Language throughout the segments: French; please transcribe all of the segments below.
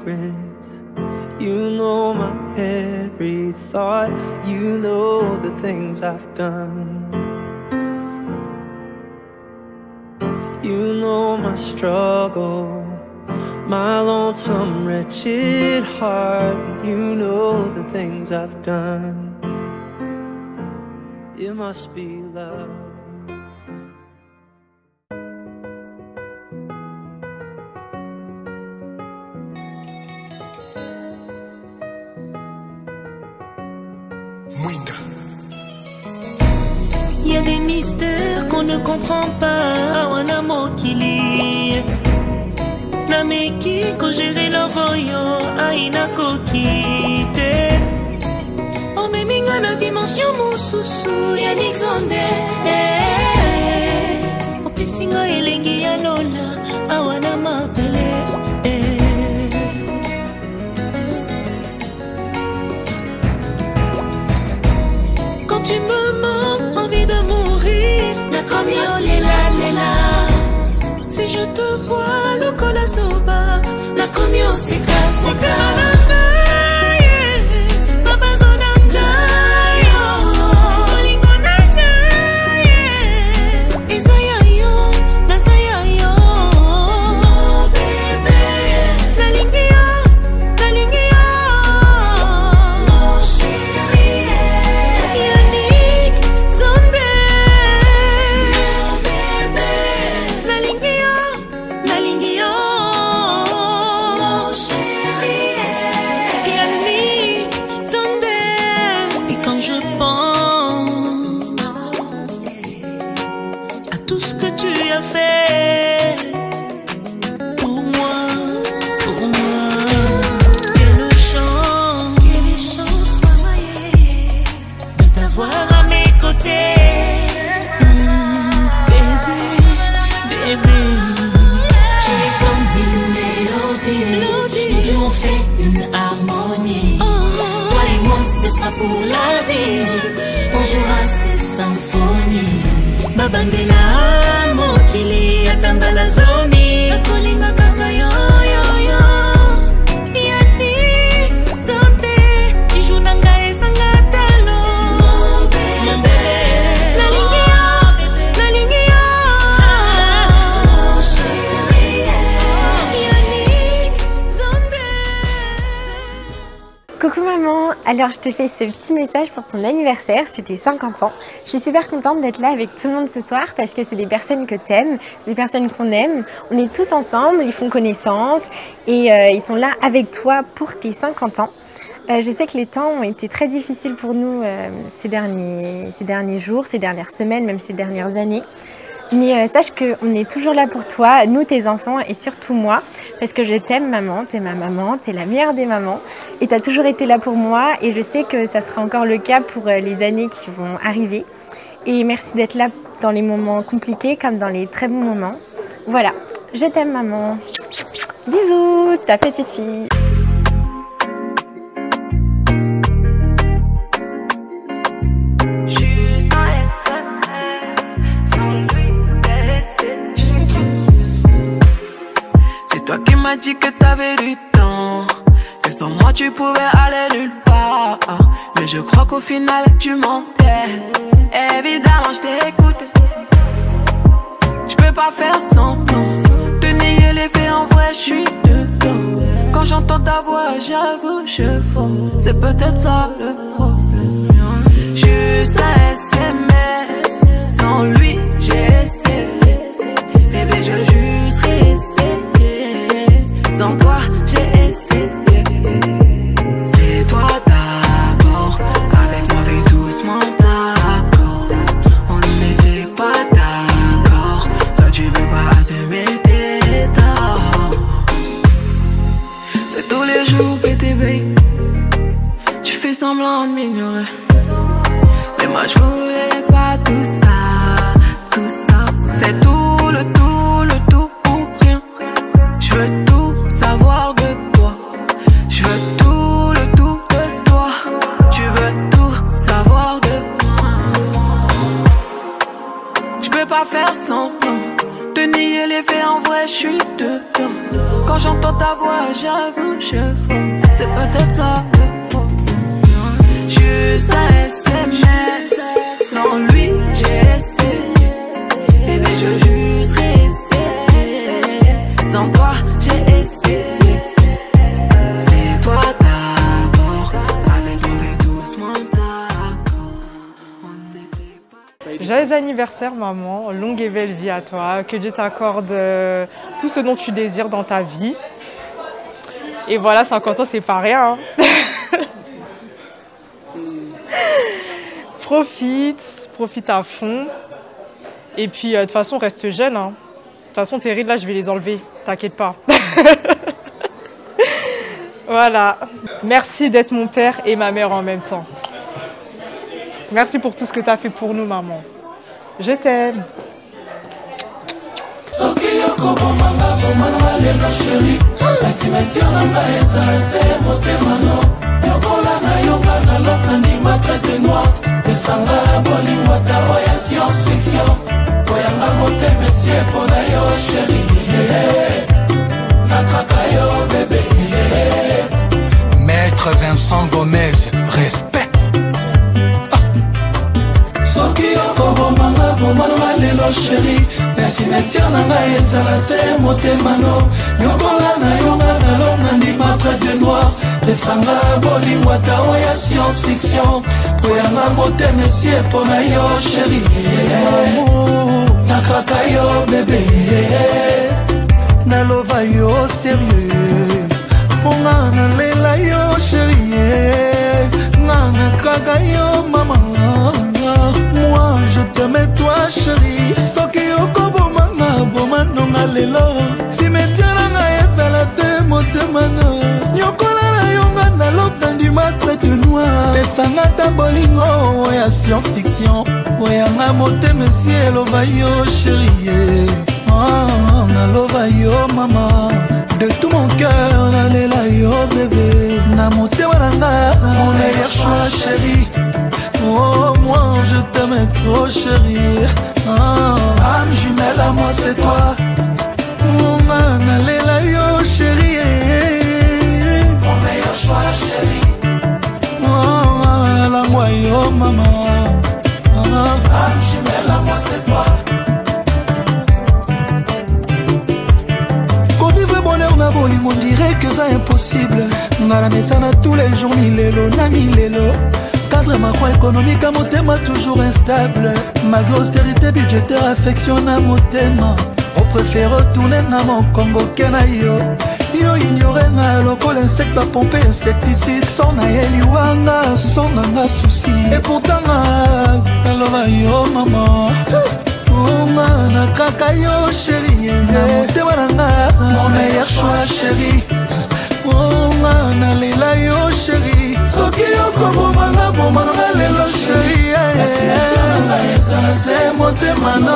secrets. You know my every thought. You know the things I've done. You know my struggle, my lonesome, wretched heart. You know the things I've done. It must be love. Y a des mystères qu'on ne comprend pas. Wana mokili nameki ko gérer l'envoyo aina kokite. Oh mais minga na dimension mususu ya nixonde. Oh pesinga elengi ya lola awana mapele. Quand tu me manques, envie de mourir. Na komi olela lela. Si je te vois le col à soba, na komi oseka seka. Pour la vie, on jouera cette symphonie. Babandela mokili atambala zomi. Akolinga kaka yo yo yo. Yani zonte ijunanga esanga talo. Mombe la lingia, la lingia. Mon chéri, Yani zonte. Coucou maman, alors je te fais ce petit message pour ton anniversaire, c'est tes 50 ans. Je suis super contente d'être là avec tout le monde ce soir parce que c'est des personnes que t'aimes, c'est des personnes qu'on aime. On est tous ensemble, ils font connaissance et ils sont là avec toi pour tes 50 ans. Je sais que les temps ont été très difficiles pour nous ces derniers jours, ces dernières semaines, même ces dernières années. Mais sache qu'on est toujours là pour toi, nous tes enfants et surtout moi, parce que je t'aime maman, t'es ma maman, t'es la meilleure des mamans et t'as toujours été là pour moi et je sais que ça sera encore le cas pour les années qui vont arriver. Et merci d'être là dans les moments compliqués comme dans les très bons moments. Voilà, je t'aime maman. Bisous, ta petite fille. Toi qui m'as dit que t'avais du temps, que sans moi tu pouvais aller nulle part. Mais je crois qu'au final tu mentais. Évidemment je t'ai écouté. Je peux pas faire semblant de nier les faits, en vrai je suis dedans. Quand j'entends ta voix j'avoue je fonds. C'est peut-être ça le problème. Juste un SMS, sans lui j'ai essayé. Bébé je veux juste rester. Sans toi j'ai essayé. C'est toi d'abord. Avec moi fais doucement d'accord. On n'était pas d'accord. Toi tu veux pas assumer tes torts. C'est tous les jours PTB. Tu fais semblant de m'ignorer. Mais moi je voulais pas tout ça. Tout ça. C'est tout le tout pour rien. Je veux tout savoir de toi. Je veux tout le tout de toi. Tu veux tout savoir de moi. Je peux pas faire semblant de nier les faits, en vrai je suis dedans. Quand j'entends ta voix j'avoue, je fous. C'est peut-être ça le problème. Juste un SMS, sans lui j'ai essayé. Bébé, je veux juste réessayer. Sans toi, j'ai essayé. C'est toi d'abord, avec nous, fais doucement d'accord. On n'était pas. Joyeux anniversaire maman, longue et belle vie à toi, que Dieu t'accorde tout ce dont tu désires dans ta vie. Et voilà, 50 ans c'est pas rien. Hein. Profite à fond. Et puis de toute façon reste jeune. Hein. De toute façon tes rides là je vais les enlever, t'inquiète pas. Voilà, merci d'être mon père et ma mère en même temps. Merci pour tout ce que tu as fait pour nous, maman. Je t'aime. Maître Vincent Gomez, respect. Chérie, merci métier nanga ezala se motemano nyokola na yonga na love nandima trait de noir esanga bolingo ata oya science fiction poyanga motema esi mpona yo chérie nakaka yo bébé naloba yo sérieux mponga nalela yo chérie nga nakaka yo mama. Moi je t'aime toi chérie soki okobomanga bomanonga lelo simetiananga ezala te motemana nyokola na yonga na lobe ndima trait de noir pesanga ta bolingo ya science fiction oyanga motema esi eloba yo chérie naloba yo mama de tout mon cœur nalela yo bébé na motema nanga mon meilleur choix chérie. Oh, moi je t'aime trop chérie. Âme jumelle à moi c'est toi. Mon man, allez yo chérie. Mon meilleur choix chérie. Oh, la moi yo maman. Âme jumelle à moi c'est toi. Convivre bonheur na bolingo on dirait que c'est impossible. Ngala metana tous les jours ni lelo na mi lelo. Cadre macro économique à motema toujours instable. Malgré austérité budgétaire affection à motema. On préfère retourner na mon Congo kenayo. Yo ignoré na local insecte ba pomper insecticide. Son na eliwanga son na souci. Et pourtant na lova yo maman. Oh man kaka yo chérie. Na motema nanga mon meilleur choix chérie. Oh man alela yo chérie. Soki okobomanga bomanga lelo chérie. C'est motema no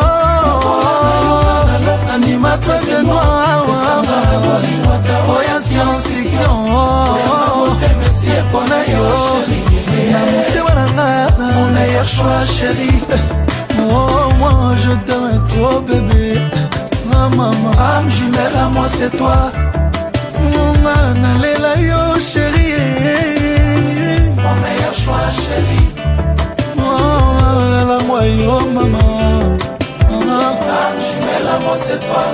anima trait de noir oya science fiction mpona yo na motema nanga mon meilleur choix chérie. Oh moi je t'aime trop bébé maman. Âme jumelle à moi c'est toi. Nalela yo chérie. Mon meilleur choix chérie. La moi yo maman. Âme jumelle à moi c'est toi.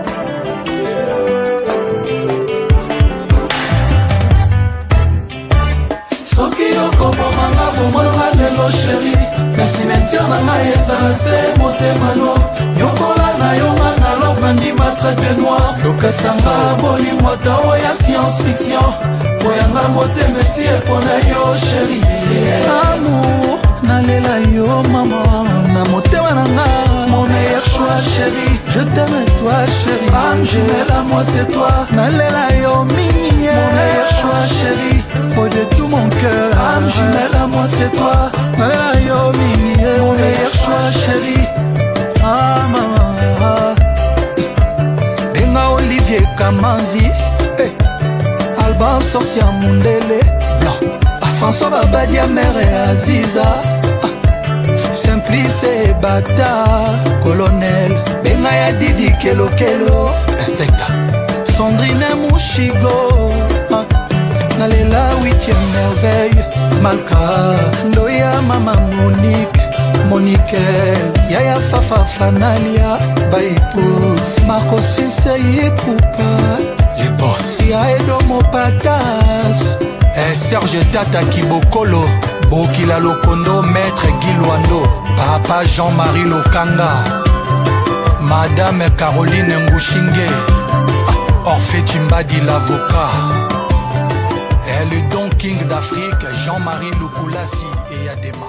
Soki okobomanga bomanga lelo chérie. Merci mentir nanga ezala se motemano nyokola na yonga na love nandima trait de noir yokasanga bolingo ata oya science fiction oyanga motema esi mpona yo chérie. Amour nalela yo mama na motema nanga mon meilleur choix chérie. Je t'aime toi chérie. Âme jumelle à moi c'est toi. Nalela yo mini mon meilleur choix chérie. Oh de tout mon cœur. Âme jumelle à moi c'est toi. Nalela yo mini mon meilleur choix chérie. Ah maman Benga Olivier Kamanzi hey. Alban Sorcia Mundele Blanc François Babadia Mère et Aziza Simplice Bata Colonel Benga ya Didi Kelo Kelo Inspecteur Sandrine Mouche Chigo Nalela 8e merveille Malka Ndoya mama Monique Yaya Fafa Fanalia Baipous Marco Sisei Poupa Les boss Yaedo Mopatas Serge Tata Kibokolo Bokila Lokondo Maître Guiluando Papa Jean-Marie Lokanga Madame Caroline Ngushinge Orphée Timbadi l'avocat Et le Don King d'Afrique Jean-Marie Lukulasi et Yadema.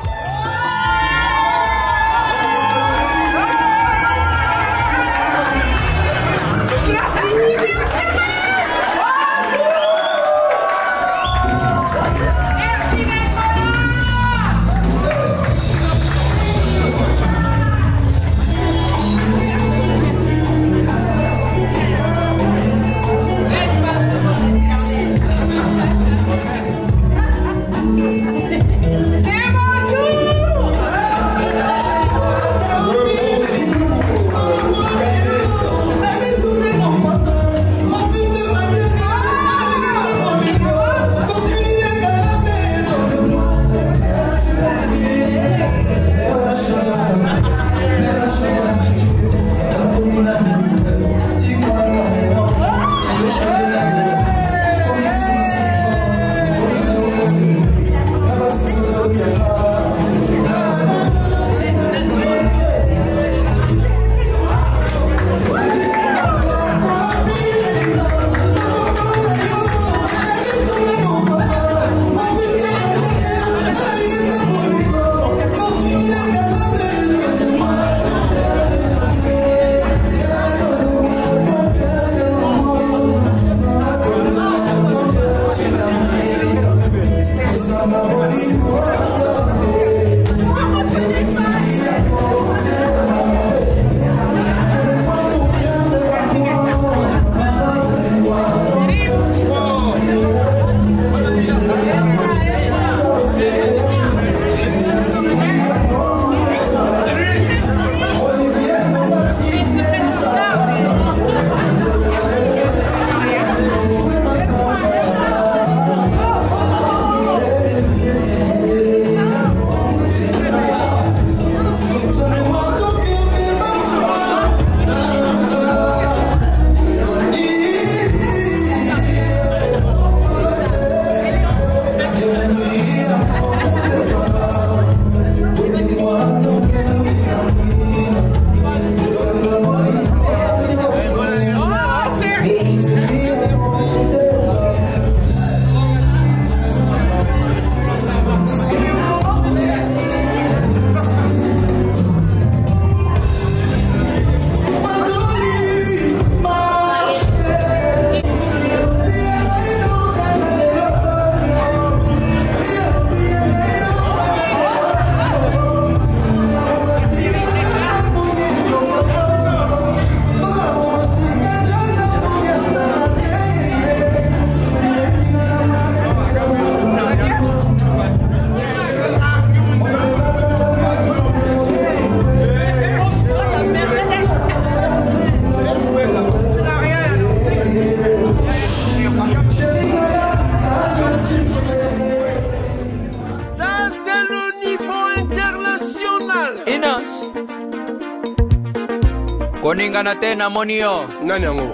Koningana tena monio. Nani yango?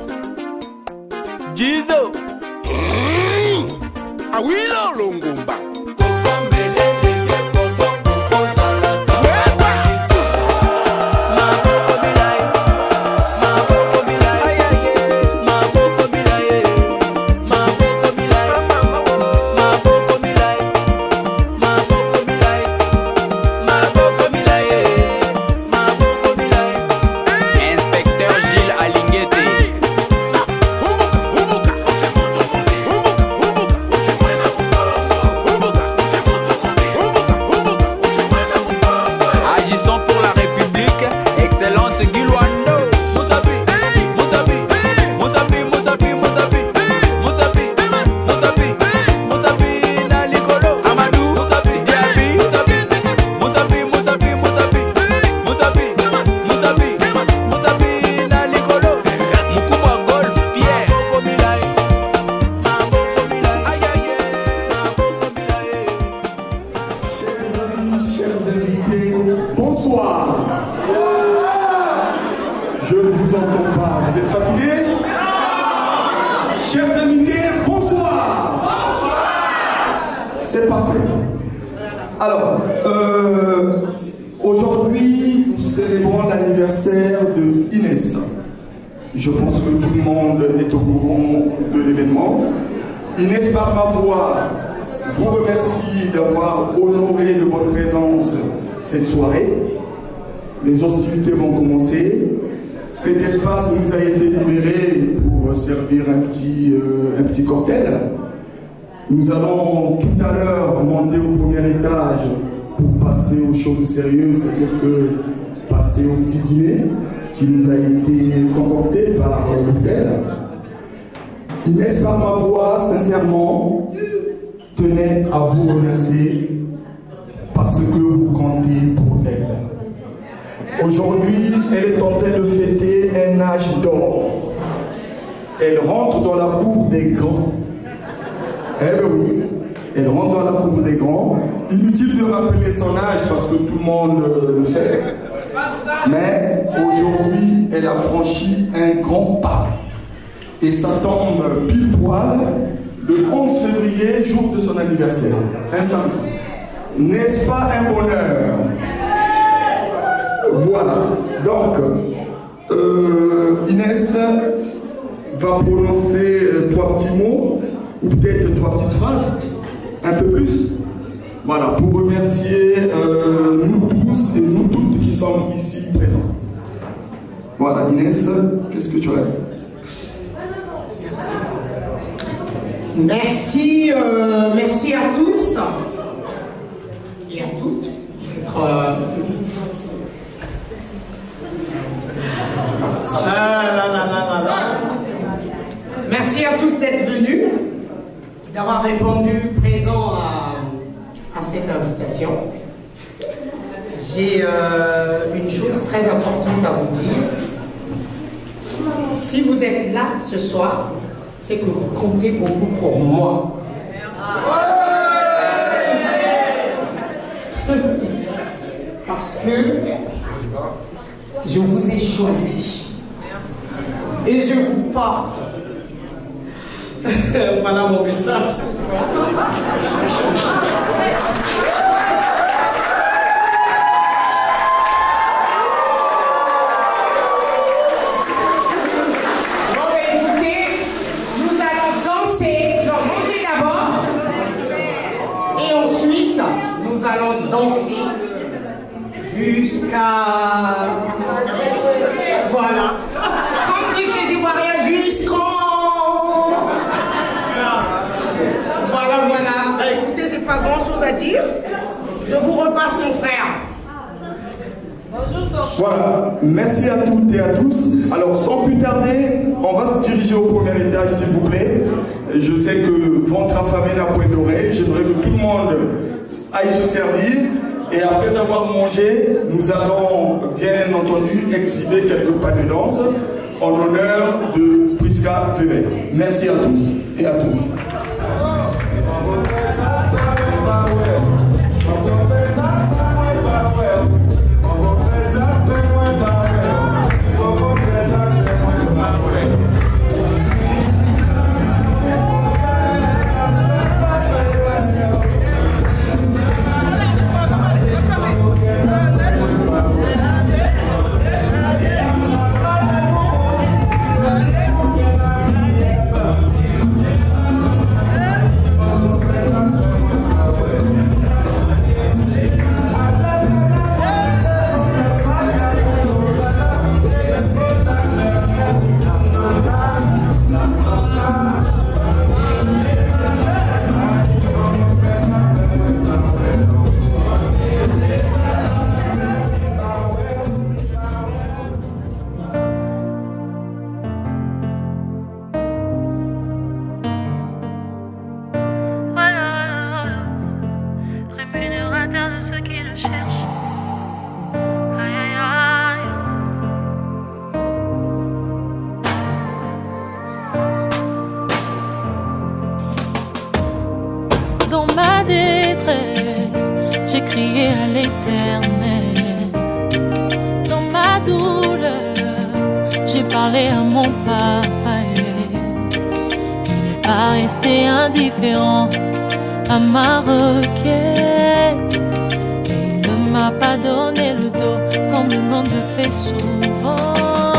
Jizo. Awilo Longomba. bonsoir. Je ne vous entends pas. Vous êtes fatigués? Chers invités, bonsoir. C'est parfait. Alors, aujourd'hui, nous célébrons l'anniversaire de Inès. Je pense que tout le monde est au courant de l'événement. Inès, par ma voix, vous remercie d'avoir honoré de votre présence cette soirée. Les hostilités vont commencer. Cet espace nous a été libéré pour servir un petit cocktail. Nous allons tout à l'heure monter au premier étage pour passer aux choses sérieuses, c'est-à-dire que passer au petit dîner qui nous a été concocté par l'hôtel. Inès, par ma voix, sincèrement, tenait à vous remercier parce que vous comptez pour elle. Aujourd'hui, elle est en train de fêter un âge d'or. Elle rentre dans la cour des grands. Eh bien oui, elle rentre dans la cour des grands. Inutile de rappeler son âge parce que tout le monde le sait. Mais aujourd'hui, elle a franchi un grand pas. Et ça tombe pile poil le 11 février, jour de son anniversaire. Un samedi. N'est-ce pas un bonheur? Voilà. Donc, Inès va prononcer 3 petits mots, ou peut-être 3 petites phrases, un peu plus. Voilà, pour remercier nous tous et nous toutes qui sommes ici présents. Voilà, Inès, qu'est-ce que tu as? Merci, merci à tous et à toutes d'être merci à tous d'être venus, d'avoir répondu présent à cette invitation. J'ai une chose très importante à vous dire. Si vous êtes là ce soir, c'est que vous comptez beaucoup pour moi. Parce que je vous ai choisi et je vous porte. Voilà mon message. Danser jusqu'à... Voilà. Comme disent les Ivoiriens, jusqu'au... Voilà, voilà. Écoutez, j'ai pas grand-chose à dire. Je vous repasse mon frère. Voilà, merci à toutes et à tous. Alors sans plus tarder, on va se diriger au premier étage s'il vous plaît. Je sais que ventre affamé n'a point d'oreille. J'aimerais que tout le monde aille se servir. Et après avoir mangé, nous allons bien entendu exhiber quelques pas de danse en l'honneur de Prisca Weber. Merci à tous et à toutes. Dans ma détresse, j'ai crié à l'Éternel. parlé à mon papa. Il n'est pas resté indifférent à ma requête. Et il ne m'a pas donné le dos comme le monde le fait souvent.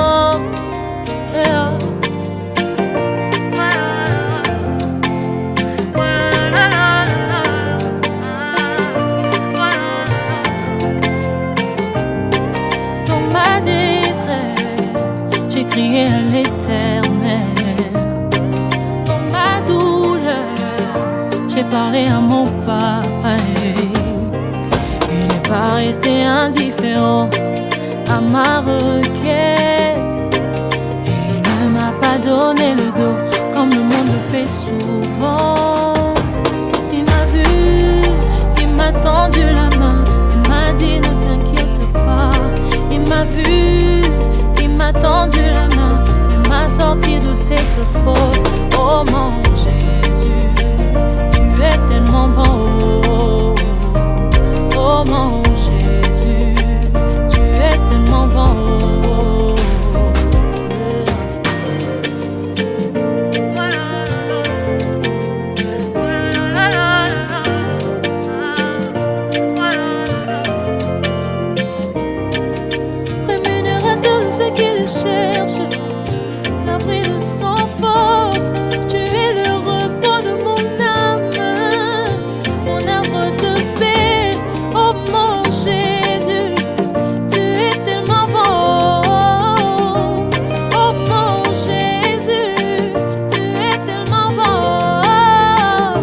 J'ai crié à l'Éternel. Dans ma douleur, j'ai parlé à mon papa. Il n'est pas resté indifférent à ma requête. Et il ne m'a pas donné le dos comme le monde le fait souvent. Il m'a vu, il m'a tendu la main, il m'a dit ne t'inquiète pas. Il m'a vu, il m'a tendu la main, il m'a sorti de cette fosse. Oh mon Jésus, tu es tellement bon. Oh mon Jésus, tu es tellement bon. Rémunérateur de ce qu'il cherche, l'abri de sans force, tu es le repos de mon âme, mon arbre de paix. Oh mon Jésus, tu es tellement bon. Oh mon Jésus, tu es tellement bon.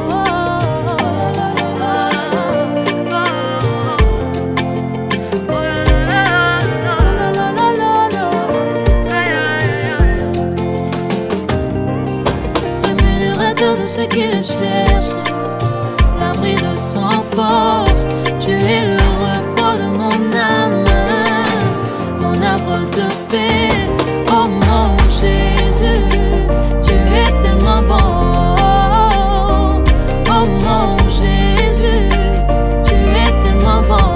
Rémunérateur de ce qu'il cherche, l'abri de sans force, tu es le repos de mon âme, mon arbre de paix. Oh mon Jésus, tu es tellement bon. Oh mon Jésus, tu es tellement bon.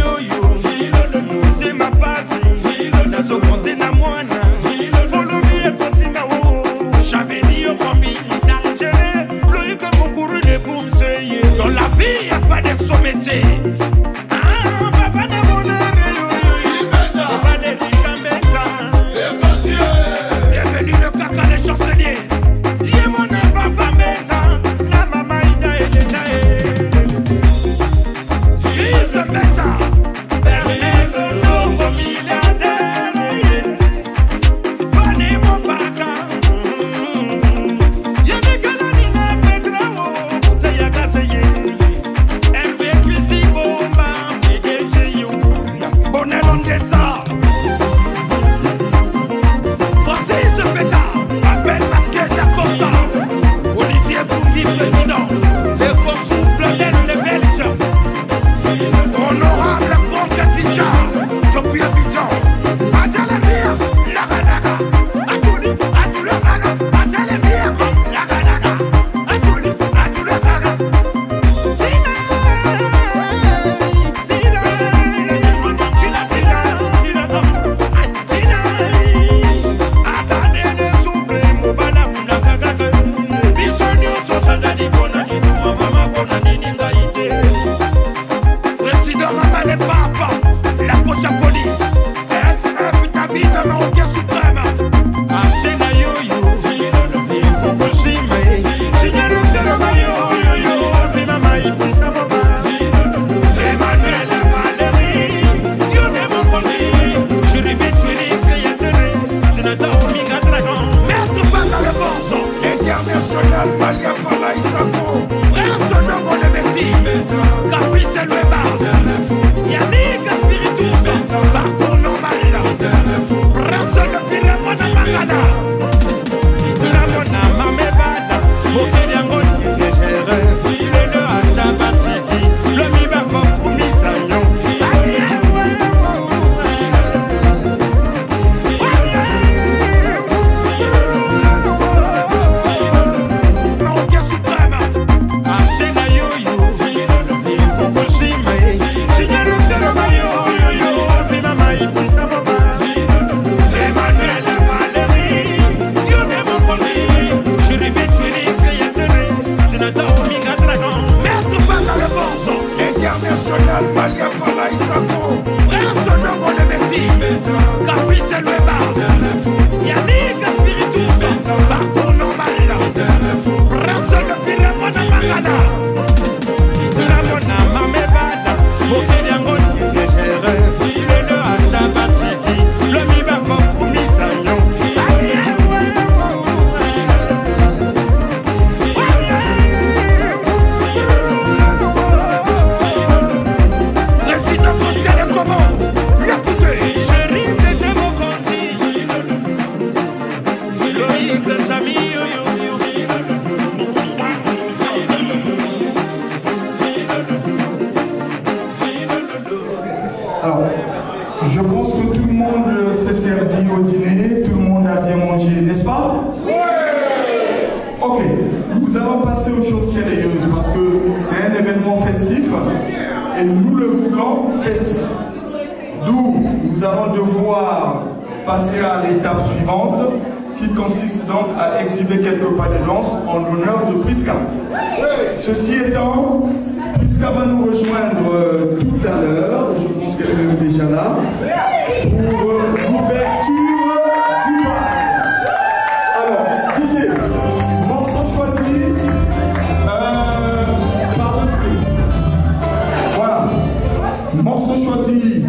So conte na mwana, follow me vie, y'a pas de sommetier. Bienvenue le caca les chanceliers. Alors, je pense que tout le monde s'est servi au dîner, tout le monde a bien mangé, n'est-ce pas? Oui. Ok, nous allons passer aux choses sérieuses parce que c'est un événement festif et nous le voulons festif. D'où nous allons devoir passer à l'étape suivante qui consiste donc à exhiber quelques pas de danse en l'honneur de Prisca. Ceci étant, Prisca va nous rejoindre tout à l'heure, je pense qu'elle est même déjà là, pour l'ouverture du bal. Alors, Didier, morceau choisi par le prix. Voilà, morceau choisi.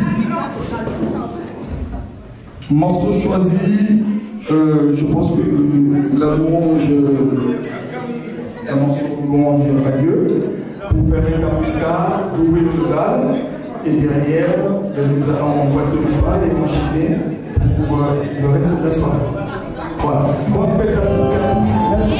Morceau choisi, je pense que la louange, un morceau de louange radieux, pour permettre à Prisca d'ouvrir le bal. Et derrière, nous allons emboîter le bal et enchaîner pour le reste de la soirée. Voilà, bonne fête à tous. Merci.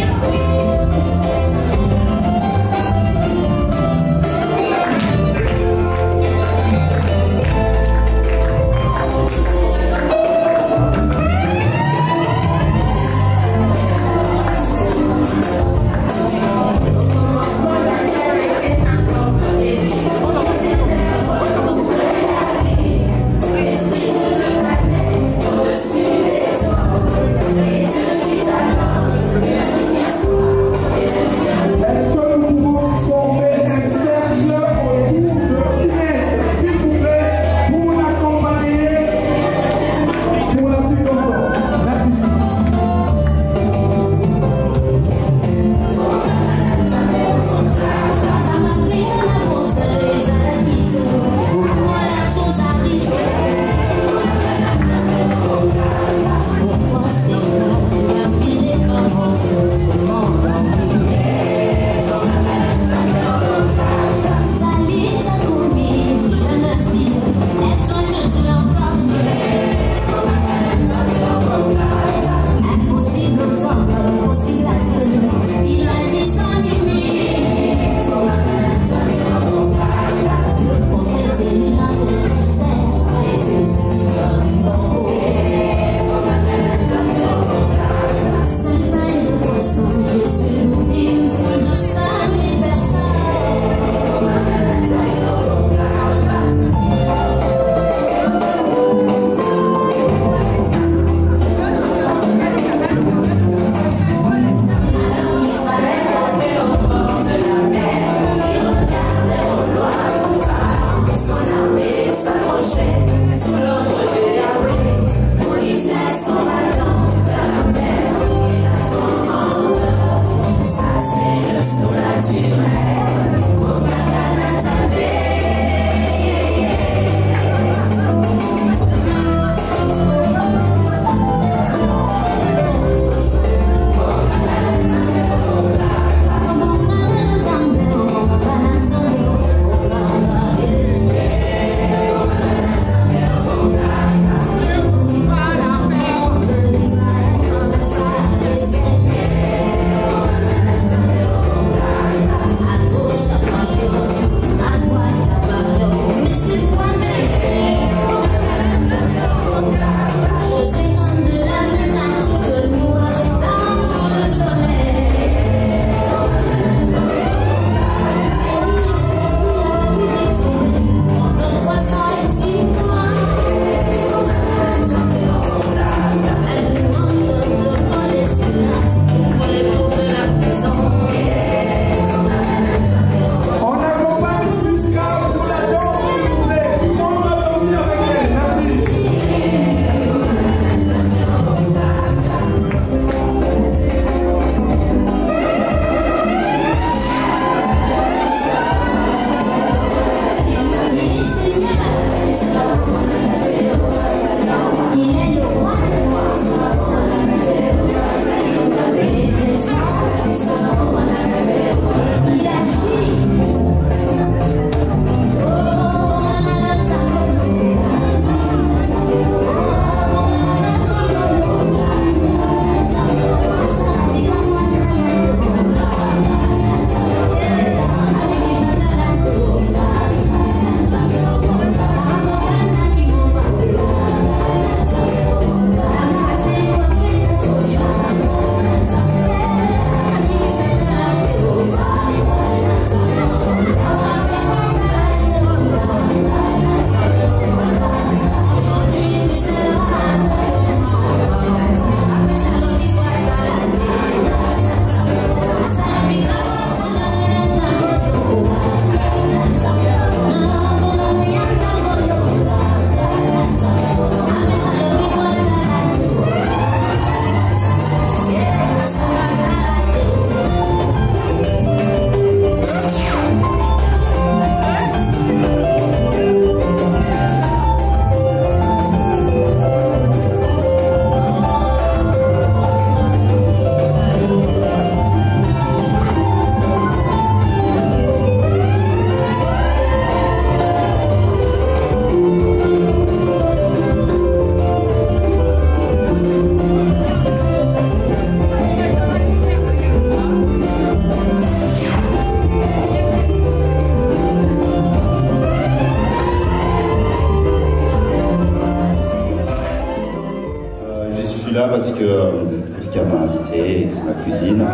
Prisca m'a invité, c'est ma cuisine.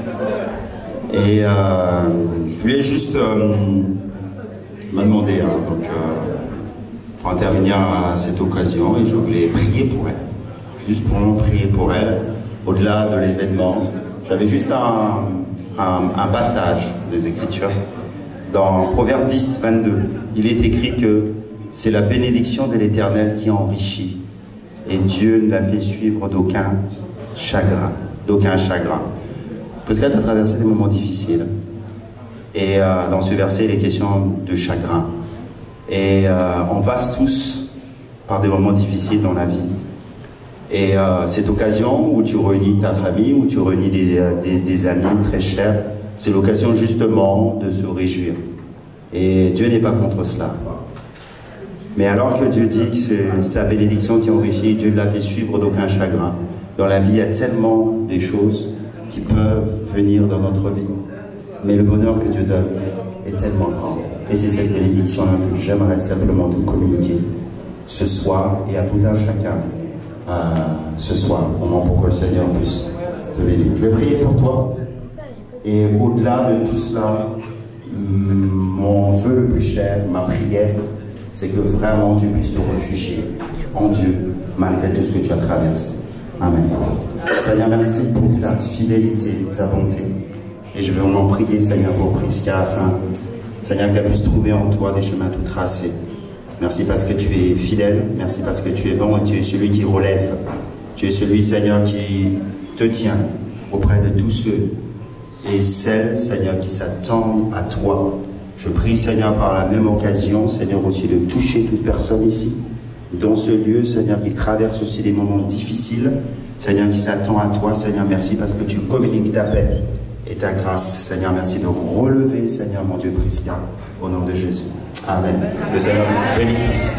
Et je voulais juste me demander, pour intervenir à cette occasion, et je voulais prier pour elle. Juste pour prier pour elle, au-delà de l'événement. J'avais juste un passage des Écritures. Dans Proverbe 10, 22, il est écrit que c'est la bénédiction de l'Éternel qui enrichit, et Dieu ne la fait suivre d'aucun chagrin. Parce qu'elle a traversé des moments difficiles. Et dans ce verset, il est question de chagrin. Et on passe tous par des moments difficiles dans la vie. Et cette occasion où tu réunis ta famille, où tu réunis des amis très chers, c'est l'occasion justement de se réjouir. Et Dieu n'est pas contre cela. Mais alors que Dieu dit que c'est sa bénédiction qui enrichit, Dieu ne la fait suivre d'aucun chagrin. Dans la vie, il y a tellement des choses qui peuvent venir dans notre vie. Mais le bonheur que Dieu donne est tellement grand. Et c'est cette bénédiction-là que j'aimerais simplement te communiquer ce soir et à tout un chacun ce soir, au moment pour que le Seigneur puisse te bénir. Je vais prier pour toi. Et au-delà de tout cela, mon vœu le plus cher, ma prière, c'est que vraiment tu puisses te réfugier en Dieu, malgré tout ce que tu as traversé. Amen. Seigneur, merci pour ta fidélité, ta bonté. Et je vais vraiment prier, Seigneur, pour Prisca, afin, Seigneur, qu'elle puisse trouver en toi des chemins tout tracés. Merci parce que tu es fidèle, merci parce que tu es bon et tu es celui qui relève. Tu es celui, Seigneur, qui te tient auprès de tous ceux et celles, Seigneur, qui s'attendent à toi. Je prie, Seigneur, par la même occasion, Seigneur, aussi de toucher toute personne ici, dans ce lieu, Seigneur, qui traverse aussi des moments difficiles, Seigneur, qui s'attend à toi, Seigneur, merci parce que tu communiques ta paix et ta grâce, Seigneur, merci de relever, Seigneur, mon Dieu, Prisca, au nom de Jésus. Amen. Le Seigneur bénisse tous.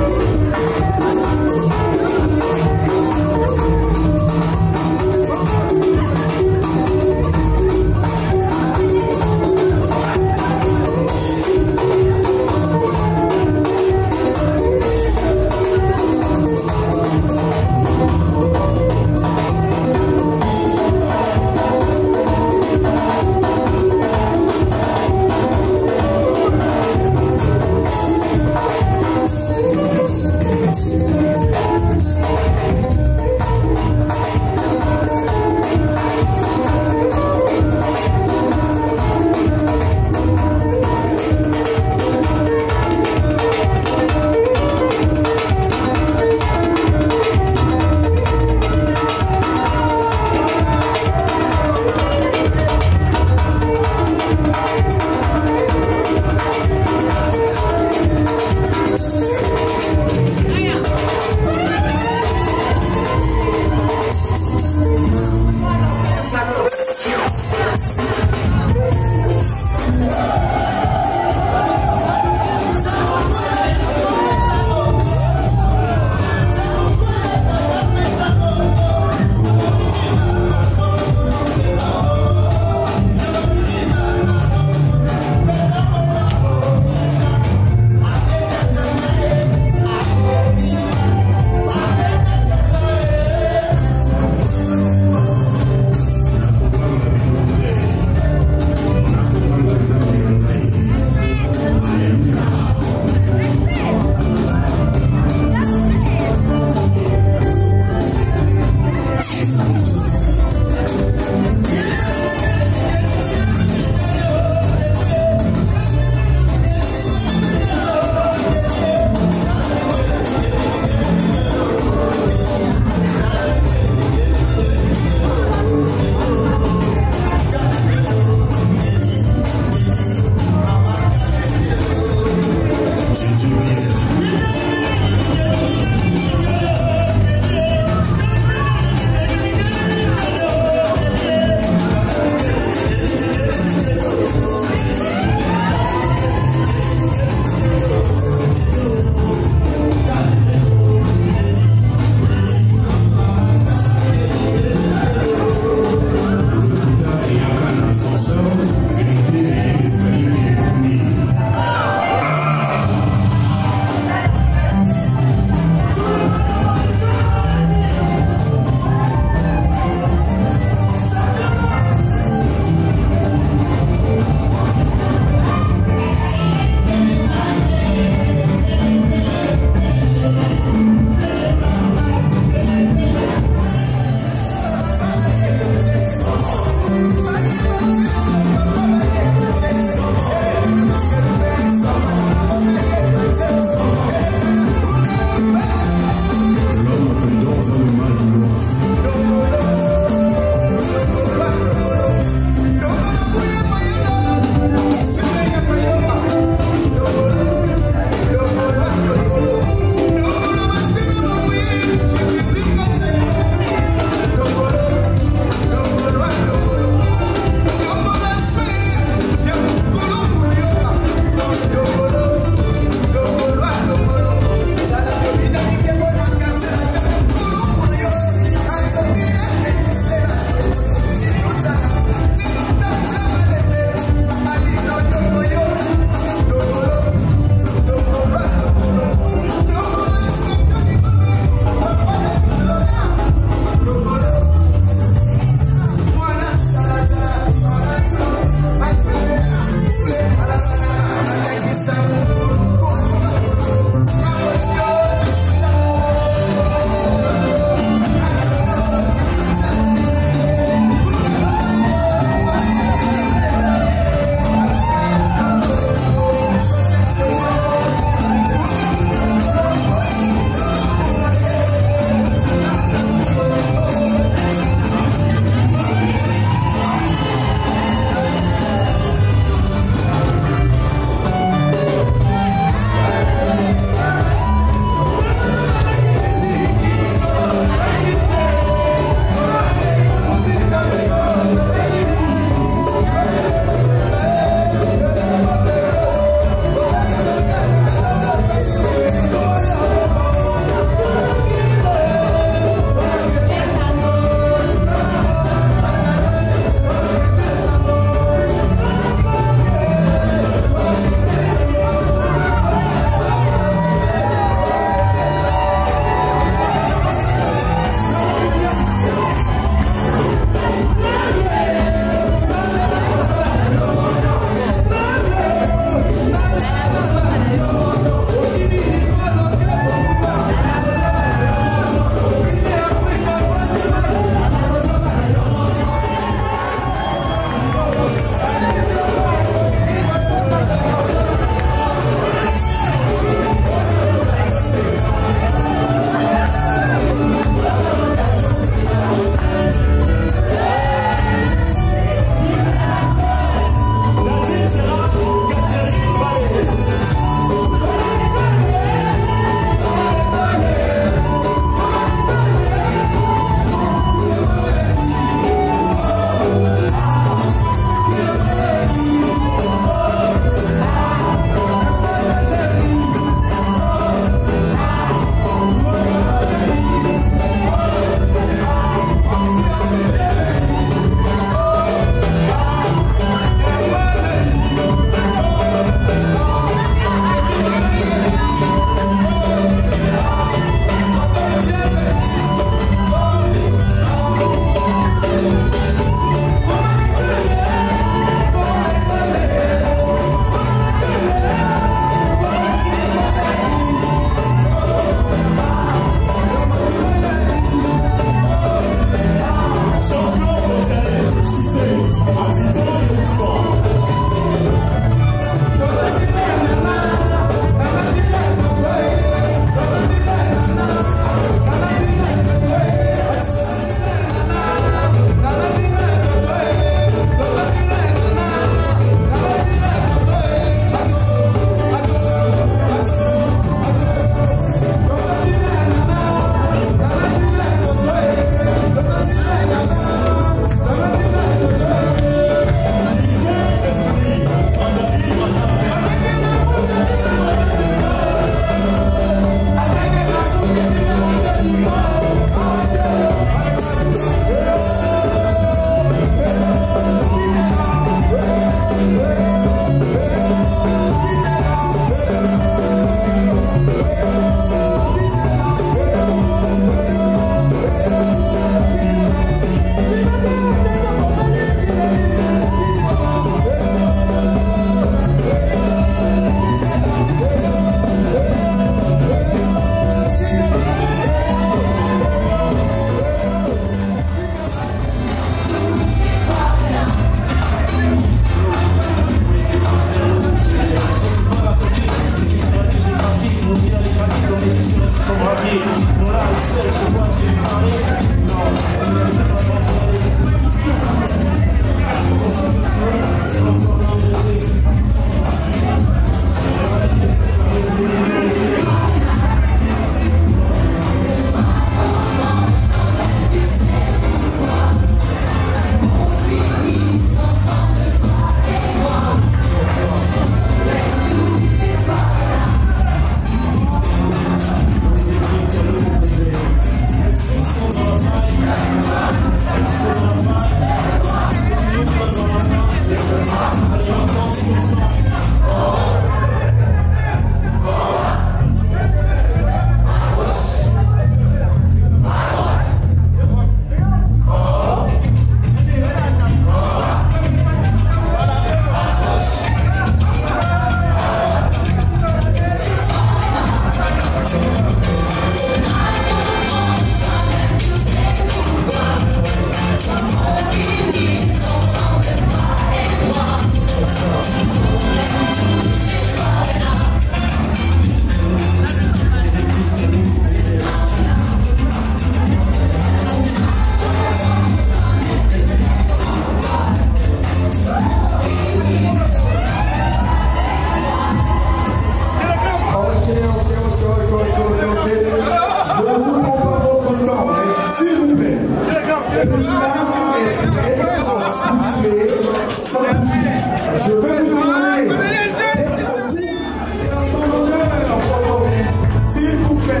tout cela est prêt à souffler sans bouger. Je vais vous demander d'être debout. C'est un temps d'honneur pour vous. S'il vous plaît.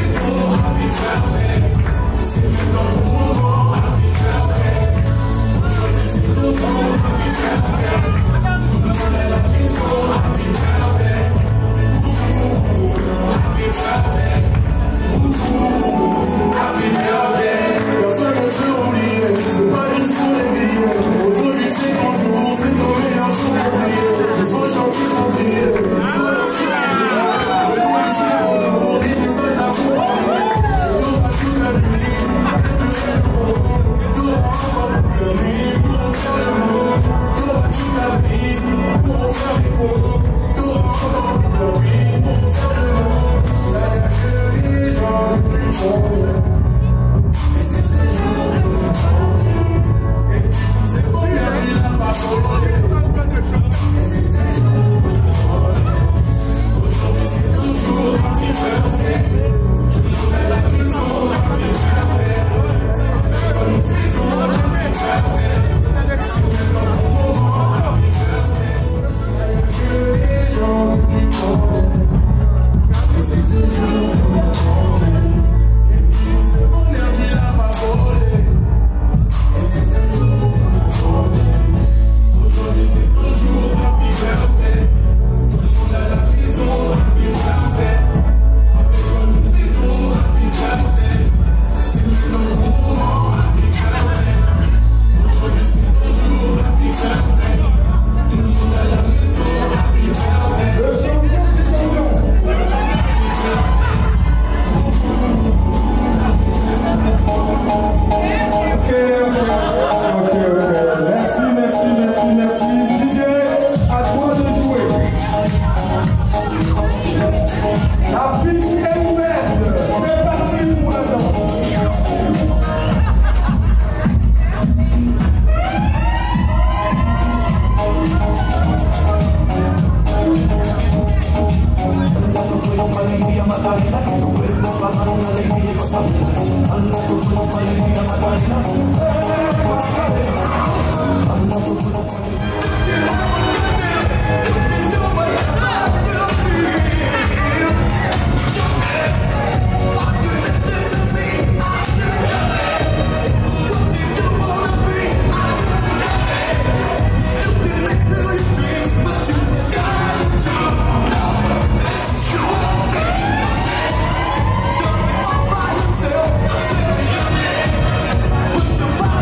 Personne ne peut oublier, c'est pas juste pour les billets. Aujourd'hui c'est ton jour, c'est ton meilleur jour pour briller. Il faut chanter pour briller, il faut danser pour briller. Aujourd'hui c'est ton jour, des messages d'amour pour briller. T'auras toute la nuit, t'aimerais le monde. T'auras encore toute la nuit pour faire le monde. T'auras toute la vie pour faire les comptes. T'auras encore toute la vie pour faire le monde. Là y'a que les gens que tu connais. Et c'est ce jour où on est. Et tous ces bonheurs, tu l'as pas volé. Et c'est ce jour où on est. Aujourd'hui c'est ton jour, happy birthday. Tout le monde à la maison, happy birthday. On nous fait tout, happy birthday. C'est maintenant ton moment, happy birthday. Là y'a que les gens que tu connais. Et c'est ce jour où on est. Ce bonheur, tu l'as pas volé. Et c'est ce jour où on est. Aujourd'hui c'est ton jour, happy birthday. Tout le monde à la maison, happy birthday. Avec un nous fait tout, happy birthday. C'est maintenant ton moment, happy birthday. Aujourd'hui c'est ton jour, happy birthday. Tout le monde à la maison, happy birthday. Le champion des champions. Ok. Merci. DJ, à toi de jouer. La piste est ouverte. C'est parti pour la danse. Put your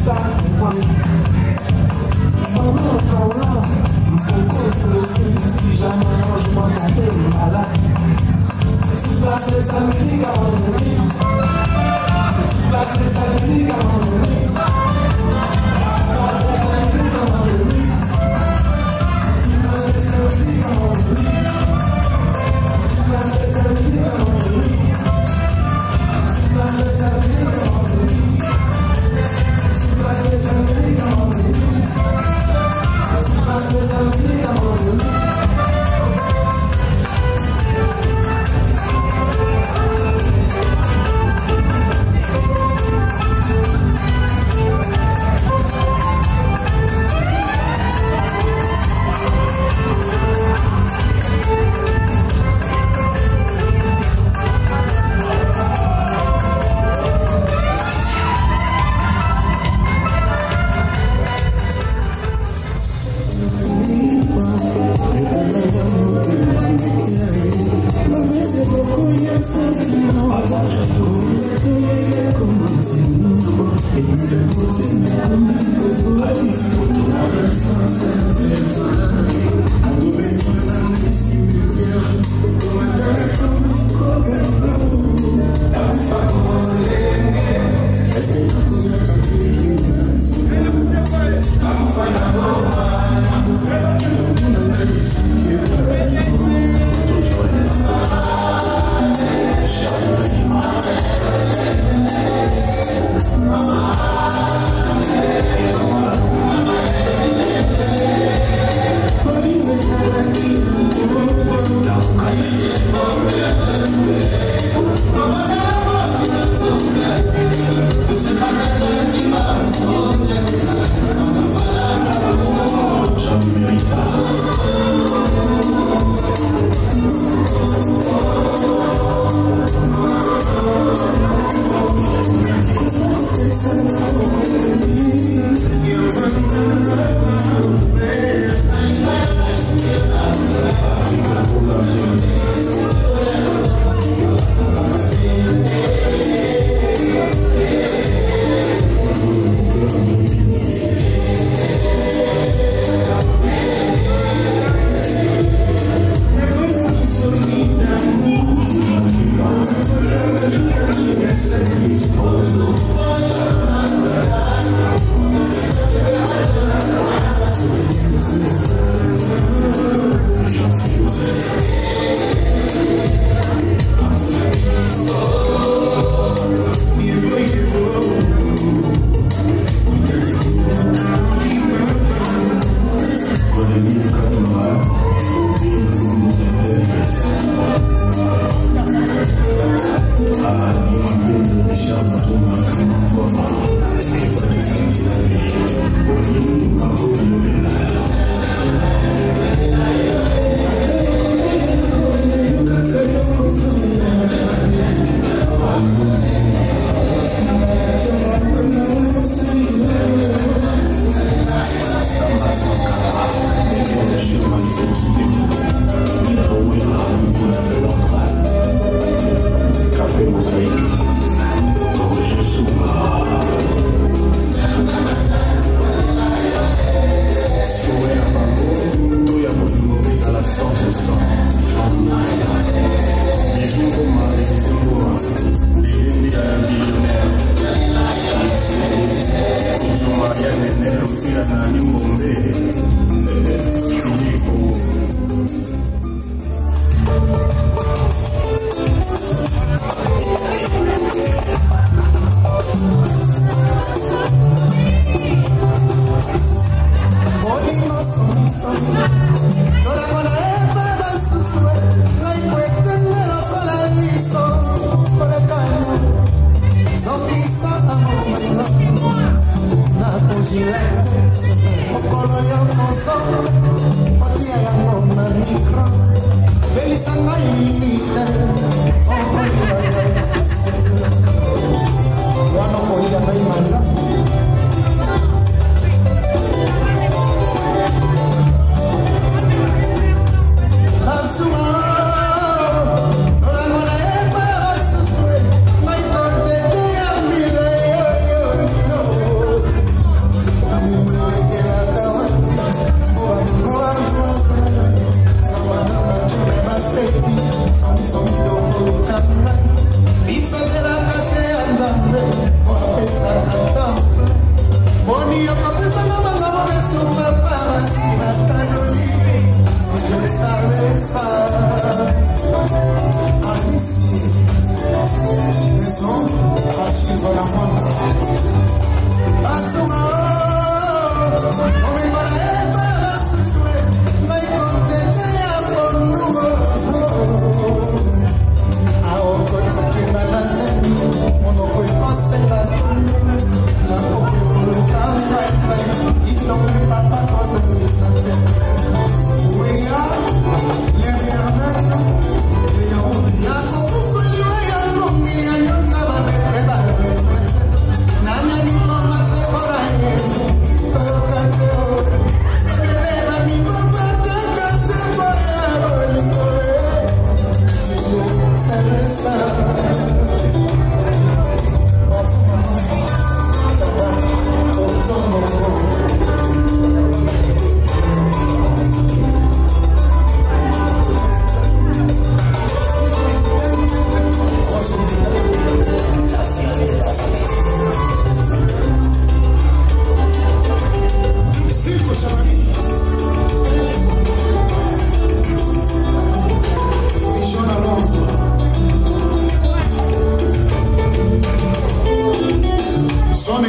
Belisanga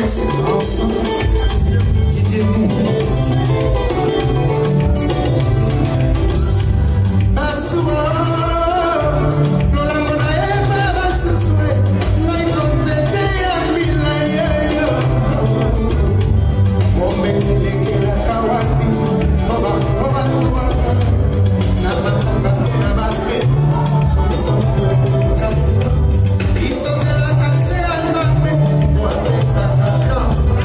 Isso é la canción,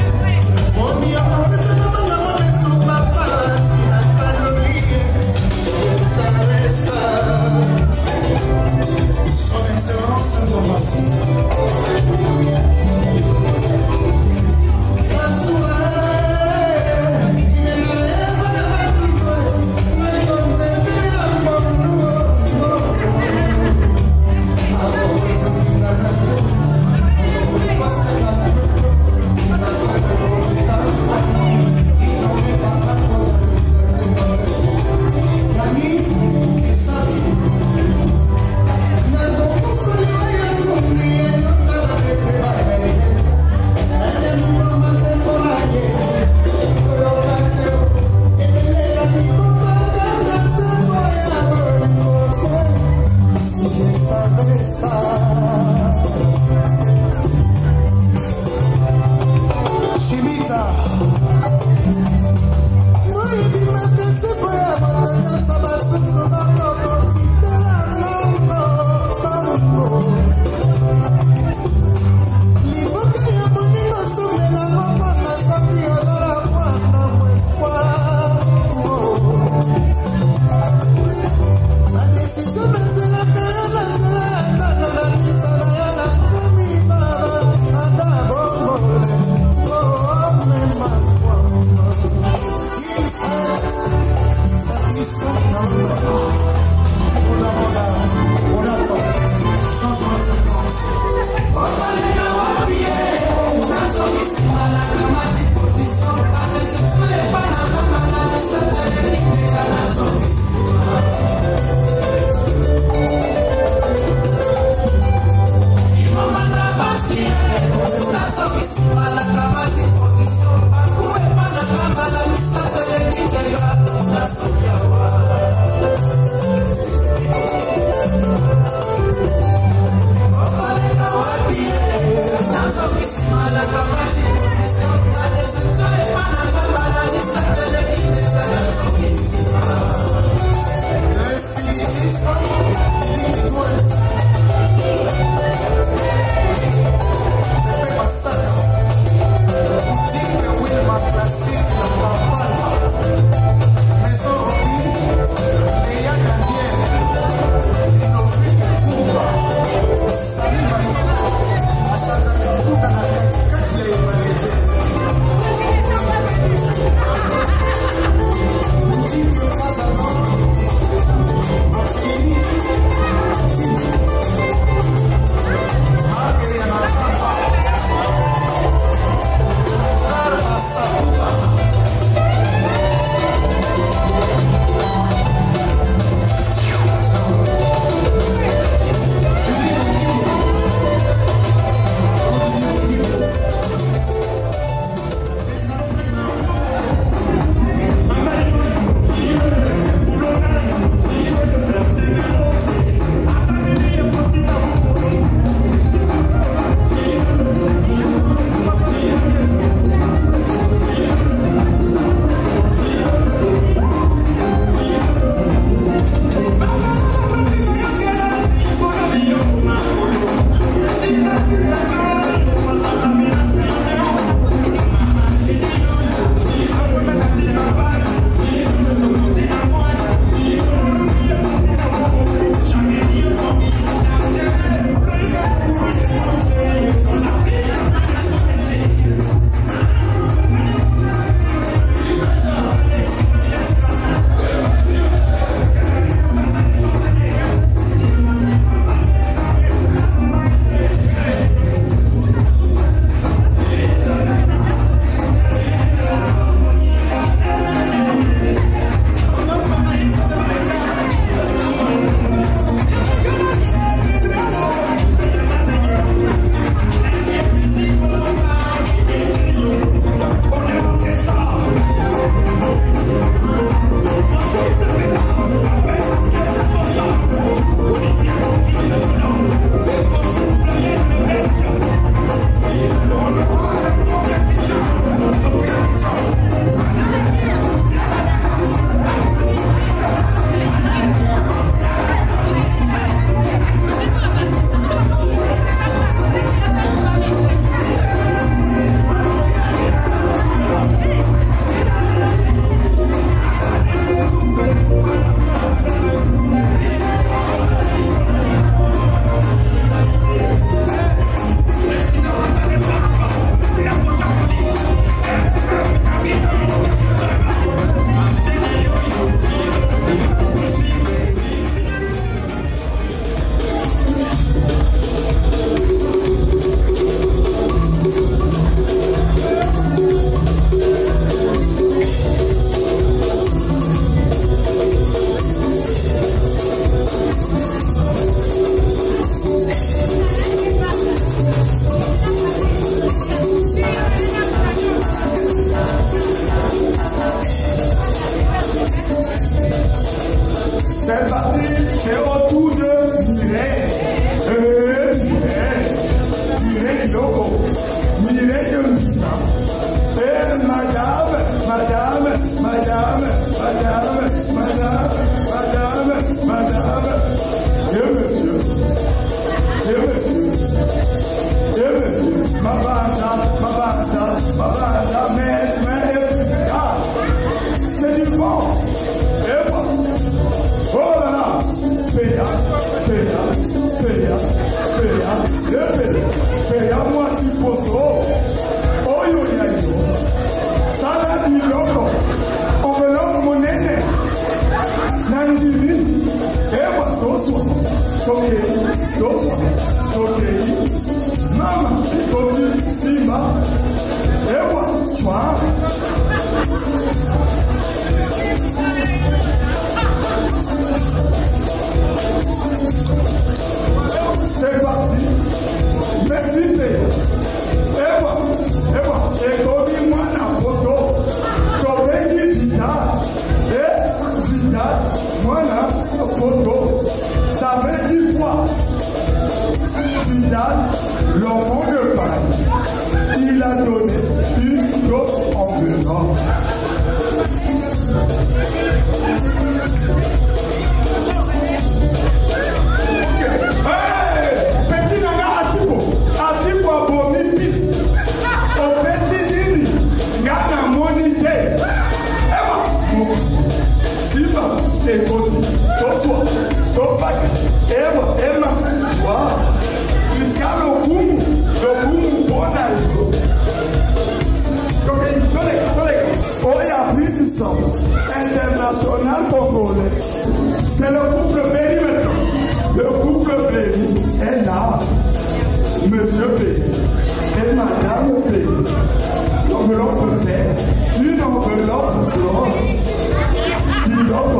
national congolais. C'est le couple béni maintenant. Le couple béni est là. Monsieur Béni et Madame Béni. L'enveloppe verte, une enveloppe blanche. Dis donc.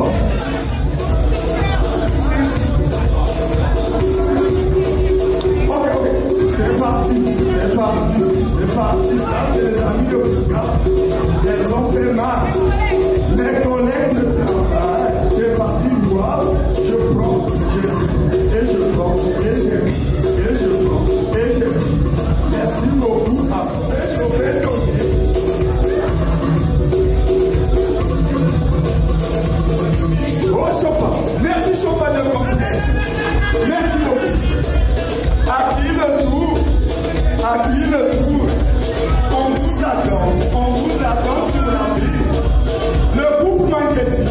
Ok, c'est parti, c'est parti, c'est parti. Ça, c'est les amis de Busca. Elles ont fait mal. Les collègues de travail, c'est parti, moi, je prends, et je prends, et je prends, et je prends. Merci beaucoup. Après, je vais donner. Oh, chauffeur, merci chauffeur de complet. Merci beaucoup. À qui le tour? À qui le tour? On vous attend sur la piste. Le groupe Manquessi,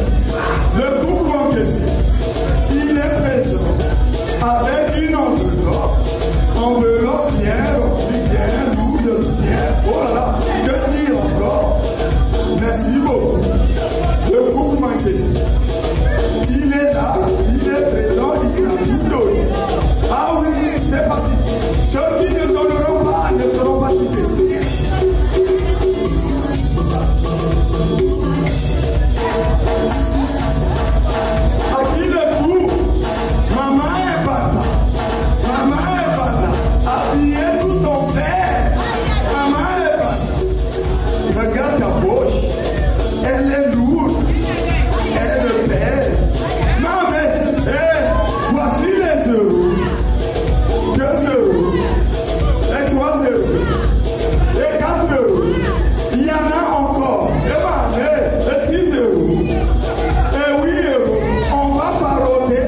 il est présent avec une enveloppe bien remplie, bien lourde, bien. Oh là là, que dire encore? Merci beaucoup. Le groupe Manquessi, il est là, il est présent, il a tout donné. Ah oui, c'est parti. Ceux qui ne donneront pas ne seront pas cités. À qui le coup? Maman est bata. Habillez tout ton père. Maman est bata. Regarde ta poche. Elle est lourde. Elle pèse. Non mais, voici les euros. 2 euros. Et 3 euros. Et 4 euros. Il y en a encore. Et 6 euros. Et 8 euros. On va faroter.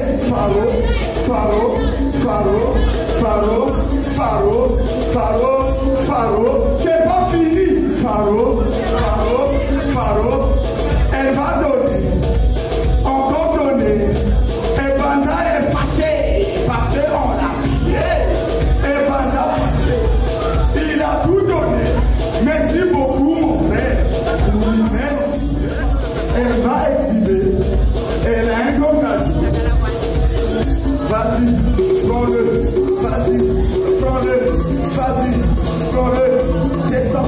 Faro. C'est pas fini. Faro. Elle va donner. Encore donner. Et Banda est fâché parce qu'on l'a pillé. Et Banda fâché. Il a tout donné. Merci beaucoup mon frère. Oui, merci. Elle va exhiber. Elle a un gros cadeau. Vas-y, prends-le. Descends.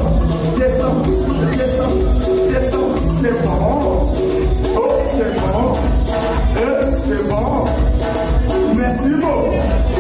C'est bon. Oh, c'est bon. C'est bon. Merci beaucoup.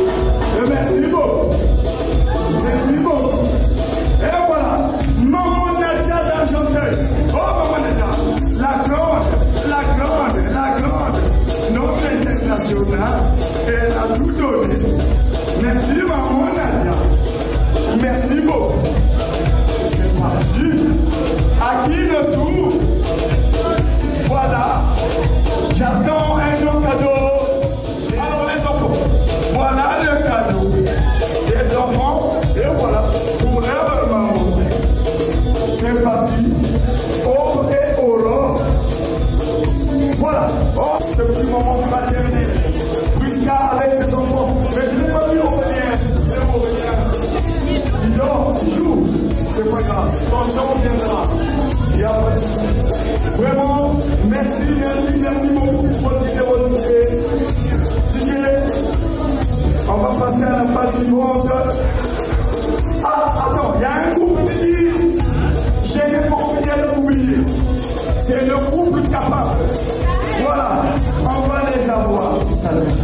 Et voilà. Maman Nadia d'Argenteuil. Oh, Maman Nadia. La grande. Notre internationale. Elle a tout donné. Merci, Maman Nadia. Merci beaucoup. C'est parti. À qui le tour? Voilà. J'attends un autre cadeau. Alors les enfants, voilà le cadeau des enfants. Et voilà, pour leur maman. C'est parti. Or et aurore. Voilà. Oh, ce petit moment sera terminé. Jusqu'à avec ses enfants. Mais je n'ai pas vu revenir. Joue, c'est pas grave, son temps viendra. Vraiment, merci beaucoup pour votre générosité. On va passer à la phase suivante. Ah, attends, il y a un couple qui dit, je n'ai pas envie de l'oublier. C'est le couple capable. Voilà, on va les avoir tout à l'heure.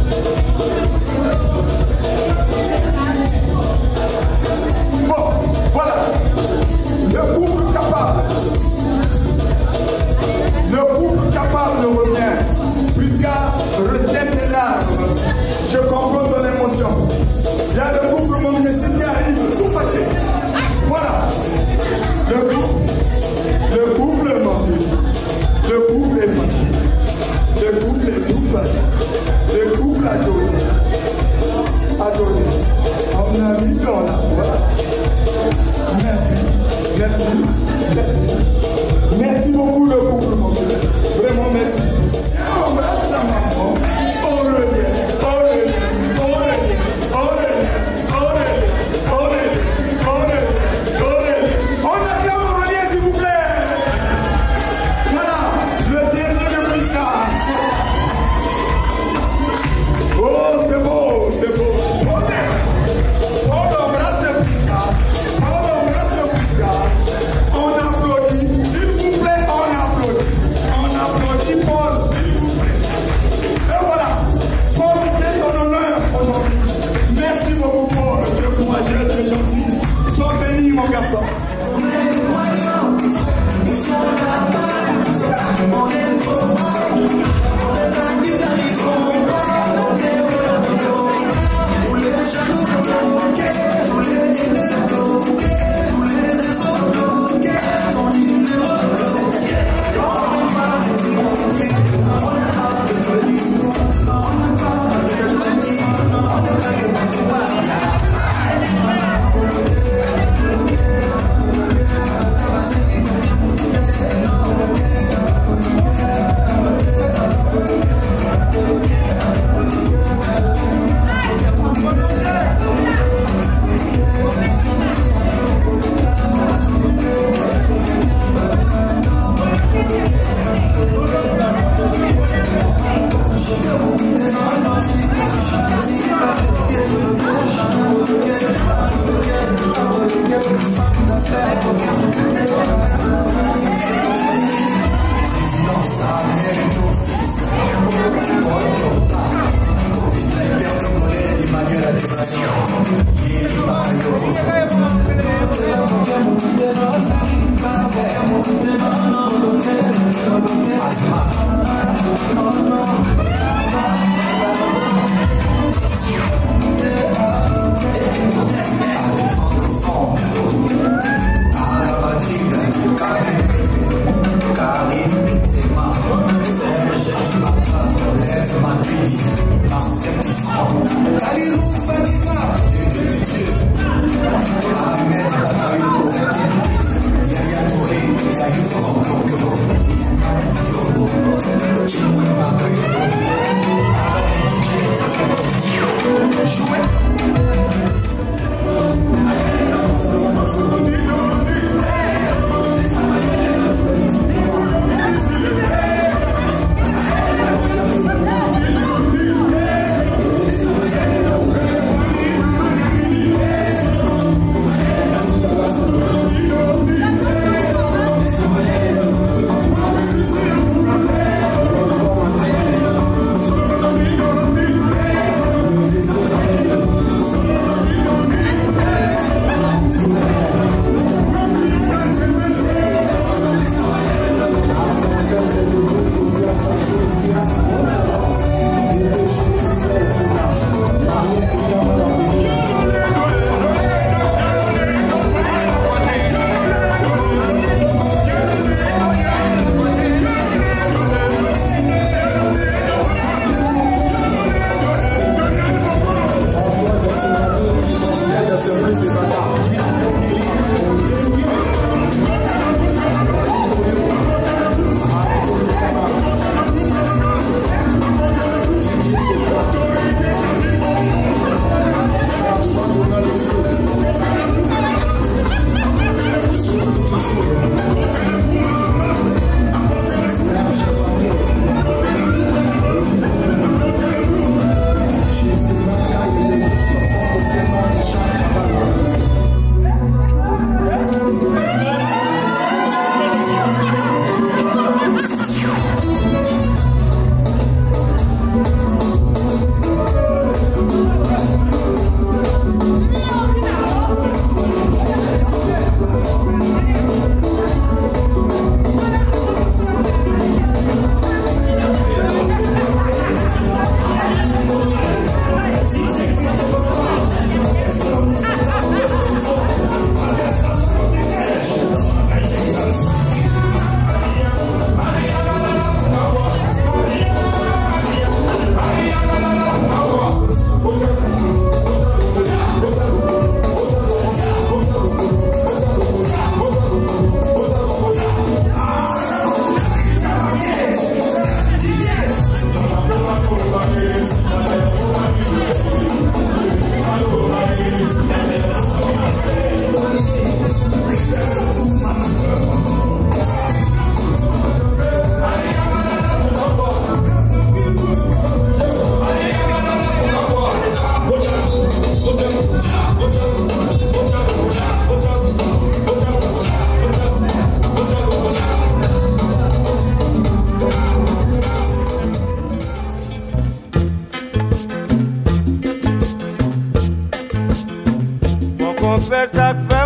Bon, voilà, le couple capable revient, puisqu'à retient tes larmes, je comprends ton émotion. Il y a le couple béni, mon garçon.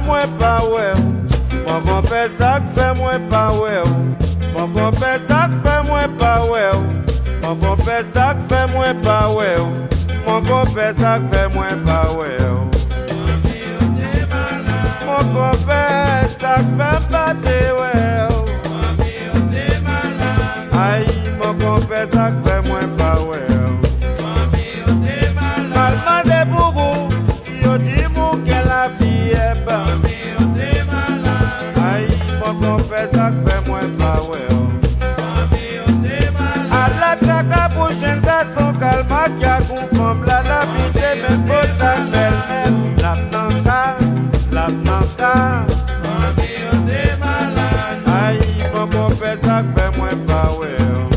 moi pas ouais. Mon grand-père ça fait moi pas ouais. Mon grand-père ça fait moi pas ouais. Mon grand-père ça fait moi pas ouais. Mon grand-père ça fait moi pas ouais. Mon grand-père ça fait pas de ouais. Aïe, mon grand-père ça fait moi pas ouais. Malma de bourreau, yo dit mon que la vie est bonne. Aïe, mon grand-père ça fait moi pas ouais. À la traque prochaine garçon calma qui a conforme la vie de mes potes à belle-mère. La nanka. Aïe, mon grand-père ça fait moi pas ouais.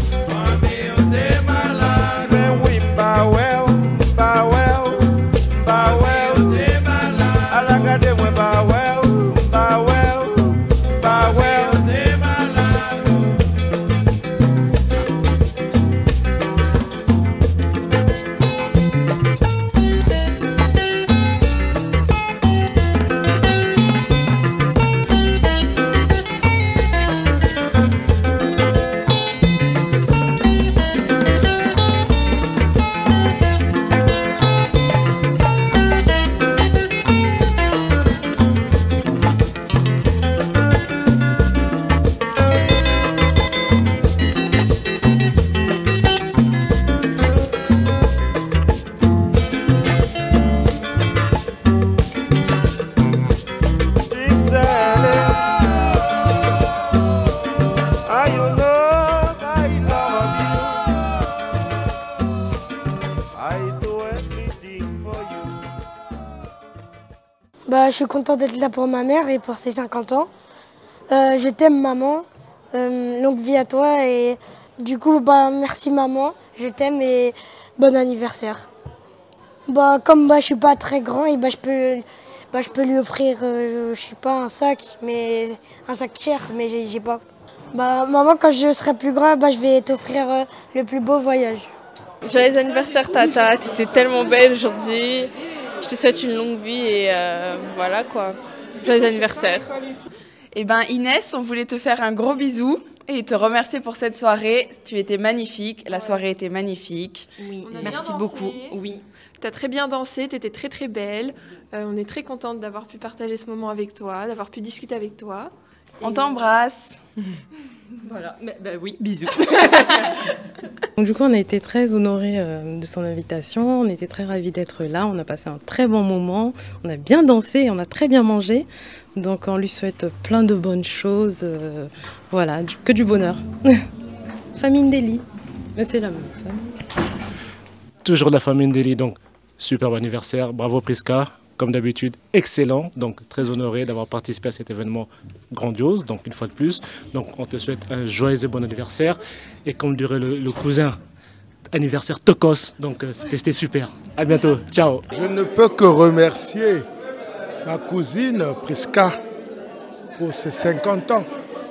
Mais oui, pas ouais. Je suis content d'être là pour ma mère et pour ses 50 ans. Je t'aime maman, longue vie à toi et du coup merci maman, je t'aime et bon anniversaire. Comme je suis pas très grand et je peux lui offrir je sais pas un sac cher mais j'ai pas. Maman quand je serai plus grand je vais t'offrir le plus beau voyage. Joyeux anniversaire Tata, t'étais tellement belle aujourd'hui. Je te souhaite une longue vie et voilà quoi. Joyeux anniversaire. Eh ben Inès, on voulait te faire un gros bisou et te remercier pour cette soirée. Tu étais magnifique, la soirée était magnifique. Oui, merci beaucoup. Oui. Tu as très bien dansé, tu étais très très belle. On est très contente d'avoir pu partager ce moment avec toi, d'avoir pu discuter avec toi. On t'embrasse. Voilà, oui, bisous. Donc, du coup, on a été très honorés de son invitation, on était très ravis d'être là, on a passé un très bon moment, on a bien dansé, on a très bien mangé. Donc on lui souhaite plein de bonnes choses, voilà, que du bonheur. Famille Ndeli, mais c'est la même famille. Toujours la famille Ndeli, donc superbe anniversaire, bravo Prisca. Comme d'habitude, excellent, donc très honoré d'avoir participé à cet événement grandiose, donc une fois de plus. Donc on te souhaite un joyeux et bon anniversaire. Et comme dirait le cousin, anniversaire Tokos, donc c'était super. À bientôt, ciao. Je ne peux que remercier ma cousine Prisca pour ses 50 ans.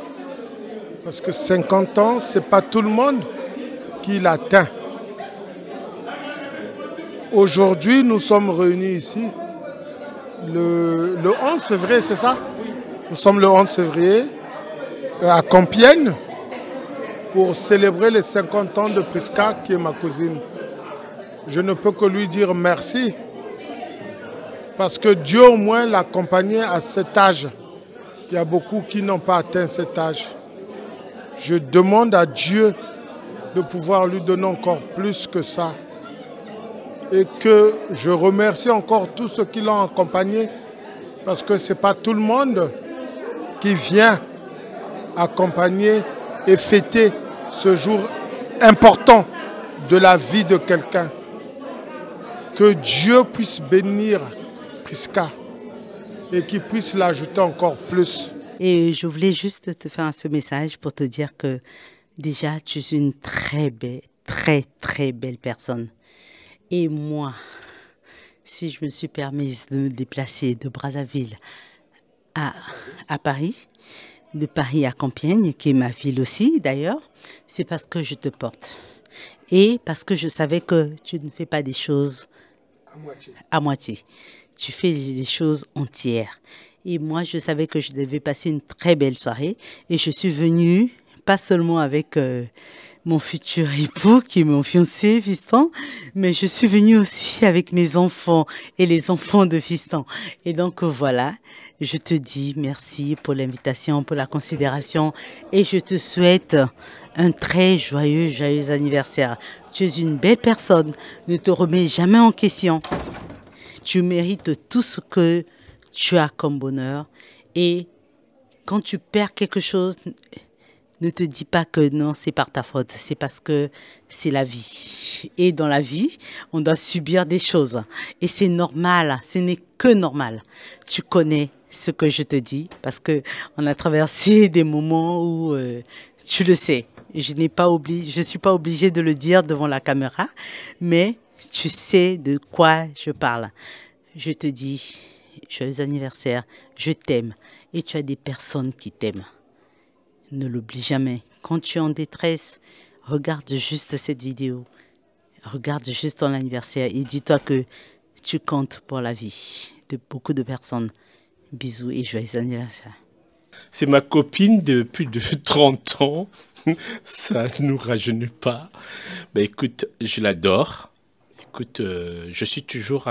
Parce que 50 ans, ce n'est pas tout le monde qui l'atteint. Aujourd'hui, nous sommes réunis ici. Le 11 février, c'est ça? Nous sommes le 11 février à Compiègne pour célébrer les 50 ans de Prisca, qui est ma cousine. Je ne peux que lui dire merci parce que Dieu au moins l'a accompagnée à cet âge. Il y a beaucoup qui n'ont pas atteint cet âge. Je demande à Dieu de pouvoir lui donner encore plus que ça. Et que je remercie encore tous ceux qui l'ont accompagné parce que ce n'est pas tout le monde qui vient accompagner et fêter ce jour important de la vie de quelqu'un. Que Dieu puisse bénir Prisca et qu'il puisse l'ajouter encore plus. Et je voulais juste te faire ce message pour te dire que déjà tu es une très belle personne. Et moi, si je me suis permise de me déplacer de Brazzaville à Paris, de Paris à Compiègne, qui est ma ville aussi d'ailleurs, c'est parce que je te porte. Et parce que je savais que tu ne fais pas des choses à moitié. Tu fais des choses entières. Et moi, je savais que je devais passer une très belle soirée. Et je suis venue, pas seulement avec mon futur époux, qui est mon fiancé, Fiston, mais je suis venue aussi avec mes enfants et les enfants de Fiston. Et donc voilà, je te dis merci pour l'invitation, pour la considération. Et je te souhaite un très joyeux anniversaire. Tu es une belle personne, ne te remets jamais en question. Tu mérites tout ce que tu as comme bonheur. Et quand tu perds quelque chose, ne te dis pas que non, c'est par ta faute. C'est parce que c'est la vie. Et dans la vie, on doit subir des choses. Et c'est normal, ce n'est que normal. Tu connais ce que je te dis parce qu'on a traversé des moments où tu le sais. Je ne suis pas obligée de le dire devant la caméra, mais tu sais de quoi je parle. Je te dis, joyeux anniversaire, je t'aime et tu as des personnes qui t'aiment. Ne l'oublie jamais. Quand tu es en détresse, regarde juste cette vidéo. Regarde juste ton anniversaire et dis-toi que tu comptes pour la vie de beaucoup de personnes. Bisous et joyeux anniversaire. C'est ma copine de plus de 30 ans. Ça ne nous rajeunit pas. Ben, écoute, je l'adore. Écoute, je suis toujours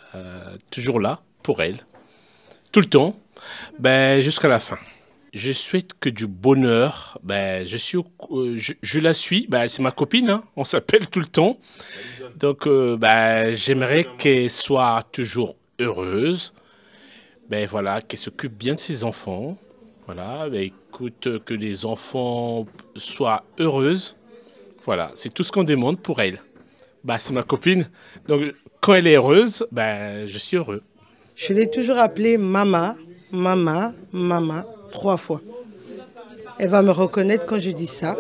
là pour elle. Tout le temps. Ben, jusqu'à la fin. Je souhaite que du bonheur. Ben, je la suis. Ben, c'est ma copine. Hein. On s'appelle tout le temps. Donc, ben, j'aimerais qu'elle soit toujours heureuse. Ben, voilà, qu'elle s'occupe bien de ses enfants. Voilà, ben, écoute, que les enfants soient heureuses. Voilà, c'est tout ce qu'on demande pour elle. Ben, c'est ma copine. Donc, quand elle est heureuse, ben, je suis heureux. Je l'ai toujours appelée Mama, Mama, Mama, 3 fois. Elle va me reconnaître quand je dis ça.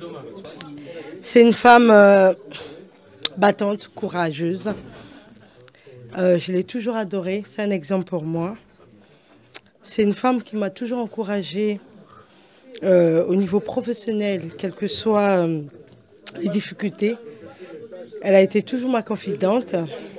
C'est une femme battante, courageuse. Je l'ai toujours adorée, c'est un exemple pour moi. C'est une femme qui m'a toujours encouragée au niveau professionnel, quelles que soient les difficultés. Elle a été toujours ma confidente.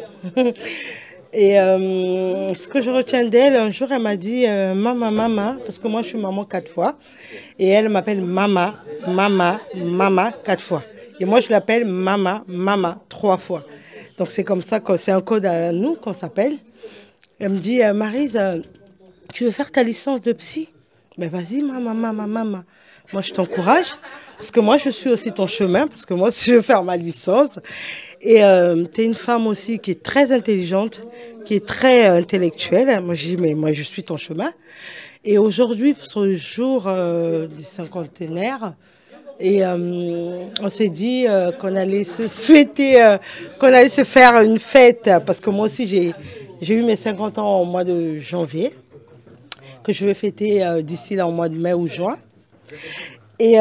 Et ce que je retiens d'elle, un jour, elle m'a dit Maman, Maman, parce que moi, je suis maman 4 fois. Et elle m'appelle Mama, Mama, Mama 4 fois. Et moi, je l'appelle Mama, Mama 3 fois. Donc, c'est comme ça que c'est un code à nous qu'on s'appelle. Elle me dit Maryse, tu veux faire ta licence de psy? Ben vas-y, maman, maman, maman. Moi, je t'encourage, parce que moi, je suis aussi ton chemin, parce que moi, je veux faire ma licence. Et tu es une femme aussi qui est très intelligente, qui est très intellectuelle. Moi, je dis, mais moi, je suis ton chemin. Et aujourd'hui, sur le jour du cinquantenaire, et on s'est dit qu'on allait se souhaiter, qu'on allait se faire une fête, parce que moi aussi, j'ai eu mes 50 ans au mois de janvier, que je vais fêter d'ici là au mois de mai ou juin. Et,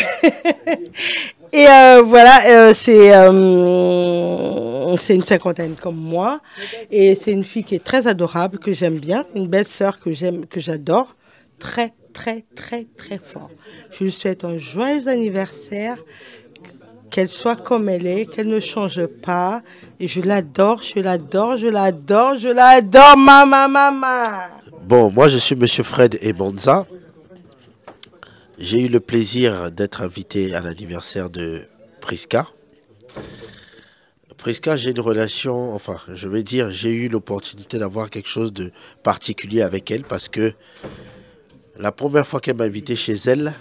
voilà, c'est une cinquantaine comme moi. Et c'est une fille qui est très adorable, que j'aime bien. Une belle sœur que j'adore. Très, très, très, très fort. Je lui souhaite un joyeux anniversaire. Qu'elle soit comme elle est, qu'elle ne change pas. Et je l'adore, je l'adore, je l'adore, je l'adore, maman, maman. Bon, moi je suis Monsieur Fred Ebonza. J'ai eu le plaisir d'être invité à l'anniversaire de Prisca. Prisca, j'ai une relation, enfin, je vais dire, j'ai eu l'opportunité d'avoir quelque chose de particulier avec elle parce que la première fois qu'elle m'a invité chez elle,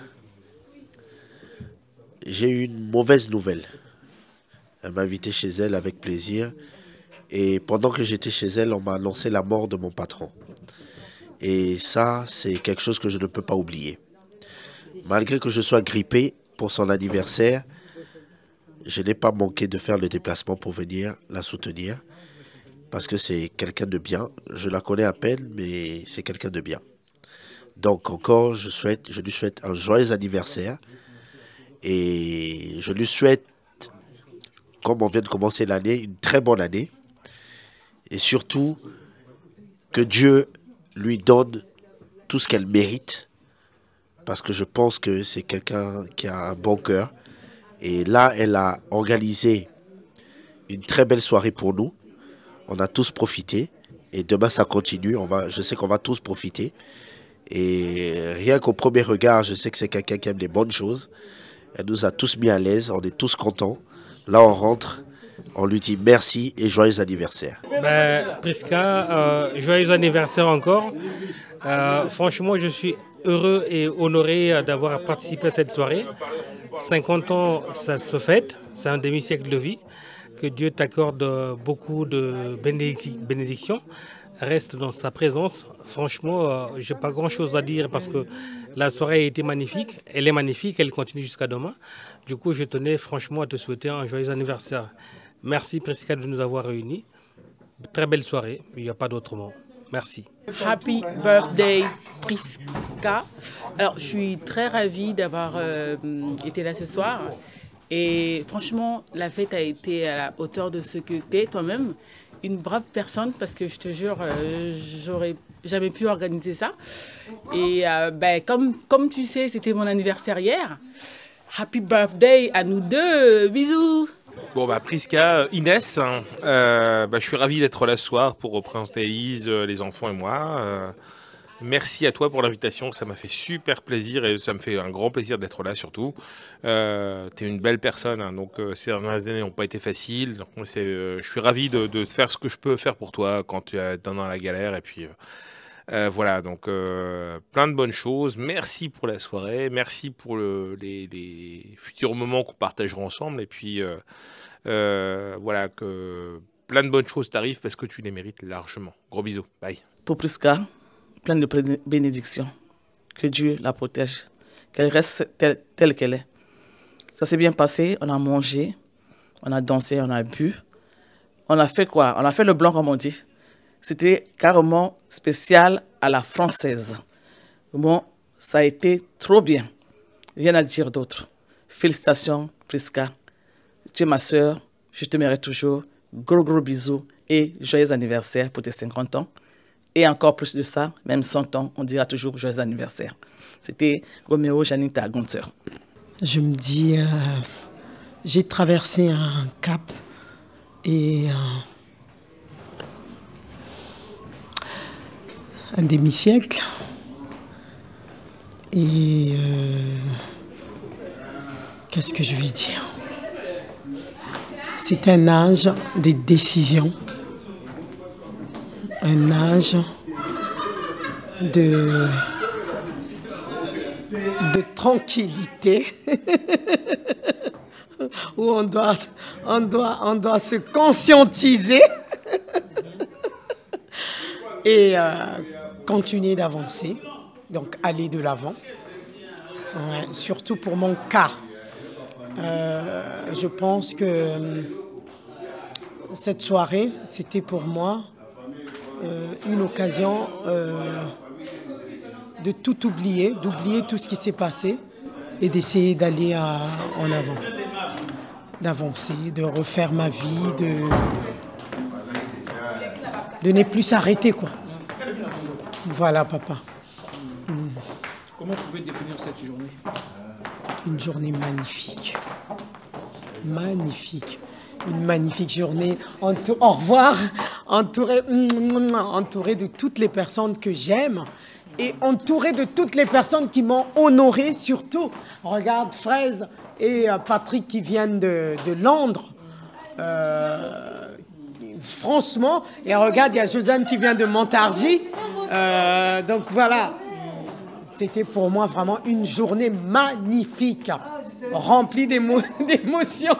j'ai eu une mauvaise nouvelle. Elle m'a invité chez elle avec plaisir et pendant que j'étais chez elle, on m'a annoncé la mort de mon patron. Et ça, c'est quelque chose que je ne peux pas oublier. Malgré que je sois grippé pour son anniversaire, je n'ai pas manqué de faire le déplacement pour venir la soutenir. Parce que c'est quelqu'un de bien. Je la connais à peine, mais c'est quelqu'un de bien. Donc encore, je lui souhaite un joyeux anniversaire. Et je lui souhaite, comme on vient de commencer l'année, une très bonne année. Et surtout, que Dieu lui donne tout ce qu'elle mérite. Parce que je pense que c'est quelqu'un qui a un bon cœur. Et là, elle a organisé une très belle soirée pour nous. On a tous profité. Et demain, ça continue. Je sais qu'on va tous profiter. Et rien qu'au premier regard, je sais que c'est quelqu'un qui aime les bonnes choses. Elle nous a tous mis à l'aise, on est tous contents. Là, on rentre, on lui dit merci et joyeux anniversaire. Prisca, joyeux anniversaire encore. Franchement, je suis heureux et honoré d'avoir participé à cette soirée. 50 ans, ça se fête, c'est un demi-siècle de vie. Que Dieu t'accorde beaucoup de bénédictions. Reste dans sa présence. Franchement, je n'ai pas grand-chose à dire parce que la soirée a été magnifique. Elle est magnifique, elle continue jusqu'à demain. Du coup, je tenais franchement à te souhaiter un joyeux anniversaire. Merci Prisca de nous avoir réunis. Très belle soirée, il n'y a pas d'autre mot. Merci. Happy birthday Prisca. Alors, je suis très ravie d'avoir été là ce soir. Et franchement, la fête a été à la hauteur de ce que tu es toi-même. Une brave personne, parce que je te jure, j'aurais jamais pu organiser ça. Et comme tu sais, c'était mon anniversaire hier. Happy birthday à nous deux. Bisous. Bon, Prisca, Inès, je suis ravi d'être là ce soir pour représenter Elise, les enfants et moi. Merci à toi pour l'invitation, ça m'a fait super plaisir et ça me fait un grand plaisir d'être là surtout. Tu es une belle personne, hein, donc ces dernières années n'ont pas été faciles. Donc, moi, je suis ravi de faire ce que je peux faire pour toi quand tu es dans la galère. Et puis voilà, donc plein de bonnes choses. Merci pour la soirée, merci pour les futurs moments qu'on partagera ensemble. Et puis voilà, que plein de bonnes choses t'arrivent parce que tu les mérites largement. Gros bisous, bye. Pour Prisca, plein de bénédictions. Que Dieu la protège. Qu'elle reste telle qu'elle est. Ça s'est bien passé. On a mangé, on a dansé, on a bu. On a fait quoi? On a fait le blanc, comme on dit. C'était carrément spécial à la française. Bon, ça a été trop bien. Rien à dire d'autre. Félicitations, Prisca. Tu es ma sœur. Je te mérite toujours. Gros bisous et joyeux anniversaire pour tes 50 ans. Et encore plus de ça, même 100 ans, on dira toujours joyeux anniversaire. C'était Roméo Janita Gonter. Je me dis, j'ai traversé un cap et un demi-siècle. Et qu'est-ce que je vais dire? C'est un âge des décisions. Un âge de tranquillité où on doit se conscientiser et continuer d'avancer, donc aller de l'avant. Ouais, surtout pour mon cas, je pense que cette soirée, c'était pour moi une occasion de tout oublier, d'oublier tout ce qui s'est passé et d'essayer d'aller en avant, d'avancer, de refaire ma vie, de ne plus s'arrêter, quoi. Voilà, papa. Comment vous pouvez définir cette journée? Une journée magnifique. Magnifique. Une magnifique journée. Au revoir. Entouré de toutes les personnes que j'aime et entouré de toutes les personnes qui m'ont honoré surtout. Regarde Fraise et Patrick qui viennent de Londres. Franchement, et regarde, il y a Josiane qui vient de Montargis. Donc voilà, c'était pour moi vraiment une journée magnifique, remplie d'émotions.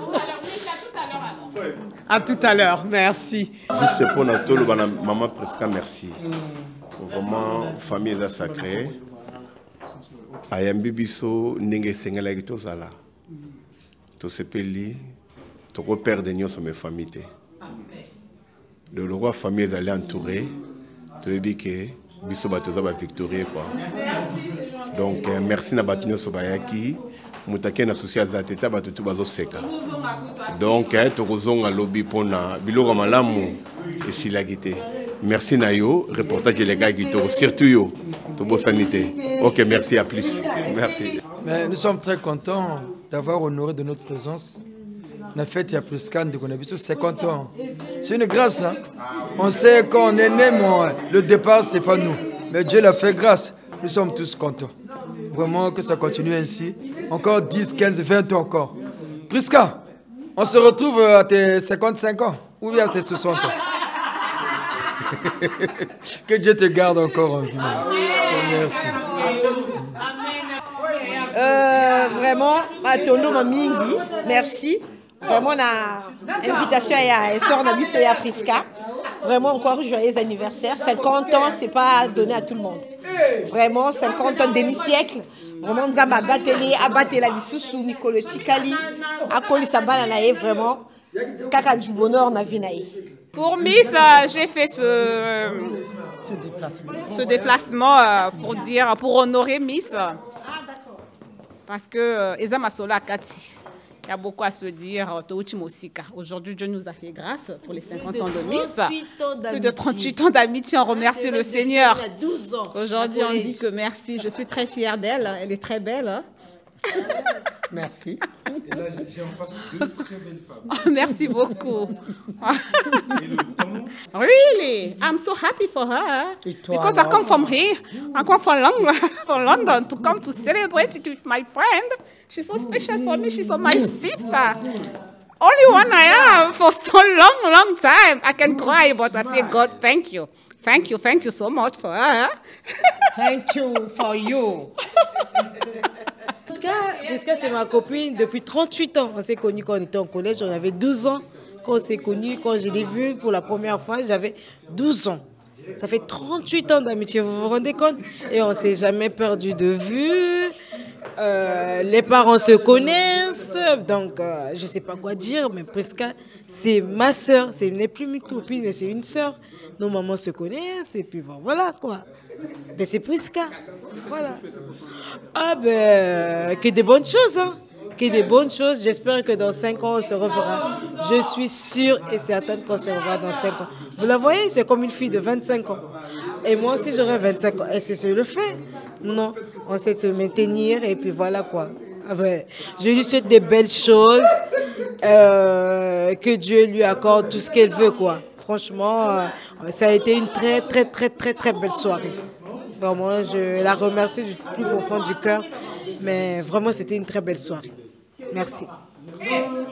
À tout à l'heure, merci. Juste pour notre maman Prisca, merci. Vraiment, famille est sacrée. Ayambi biso ndenge sengela ki tozala. Tosepeli, toko perdre nyonso mes famille. Le roi famille est allé entouré. Tu dis que biso batoza ba victorieux quoi. Donc merci na batinyo sobayaki. Mutake na souci azateta batutu bazo seka. Donc tokozonga lobby pona biloko malamu esilagite. Merci Nayo, reportage de gars Guito, surtout yo, Tobo Sanité. Ok, merci, à plus. Merci. Mais nous sommes très contents d'avoir honoré de notre présence On a fait il y a presque 50 ans. C'est une grâce. Hein? On sait quand on est né, le départ, c'est pas nous. Mais Dieu l'a fait grâce. Nous sommes tous contents. Vraiment que ça continue ainsi. Encore 10, 15, 20 ans encore. Prisca, on se retrouve à tes 55 ans ou bien à tes 60 ans. Que Dieu te garde encore en vie. Merci. Vraiment, Matondo Mamingi, merci. Vraiment, la invitation à Sœur Nabiso et à Prisca. Vraiment, encore joyeux anniversaire. 50 ans, c'est pas donné à tout le monde. Vraiment, 50 ans, demi-siècle. Vraiment, nous avons abattu la Lissoussou, Nicolo Tikali, Akoli Sabana Nae, vraiment. Kaka du bonheur, na vie nae. Pour Miss, j'ai fait ce déplacement pour honorer Miss. Parce que Ezama Sola Kati, il y a beaucoup à se dire. Aujourd'hui, Dieu nous a fait grâce pour les 50 ans de Miss. Plus de 38 ans d'amitié, on remercie le Seigneur. Aujourd'hui, on dit que merci. Je suis très fière d'elle. Elle est très belle. Hein? Merci. Et là, j'ai en face 2 très belles femmes. Merci beaucoup. Really? I'm so happy for her. Because I come from here. I come from London to come to celebrate it with my friend. She's so special for me. She's my sister. Only one I have for so long time. I can cry, but I say, God, thank you. Thank you so much for her. Thank you for you. Prisca, c'est ma copine depuis 38 ans. On s'est connus quand on était au collège, on avait 12 ans. Quand on s'est connus, quand je l'ai vue pour la première fois, j'avais 12 ans. Ça fait 38 ans d'amitié, vous vous rendez compte? Et on ne s'est jamais perdu de vue. Les parents se connaissent, donc je ne sais pas quoi dire, mais Prisca, c'est ma soeur. Ce n'est plus une copine, mais c'est une soeur. Nos mamans se connaissent, et puis bon, voilà quoi. Mais c'est Prisca. Voilà. Ah ben, que des bonnes choses, hein. Que des bonnes choses. J'espère que dans 5 ans, on se reverra. Je suis sûre et certaine qu'on se reverra dans 5 ans. Vous la voyez, c'est comme une fille de 25 ans. Et moi aussi, j'aurai 25 ans. Et c'est ce que je fais. Non, on sait se maintenir et puis voilà quoi. Ouais. Je lui souhaite des belles choses. Que Dieu lui accorde tout ce qu'elle veut quoi. Franchement, ça a été une très belle soirée. Vraiment, je la remercie du plus profond du cœur. Mais vraiment, c'était une très belle soirée. Merci.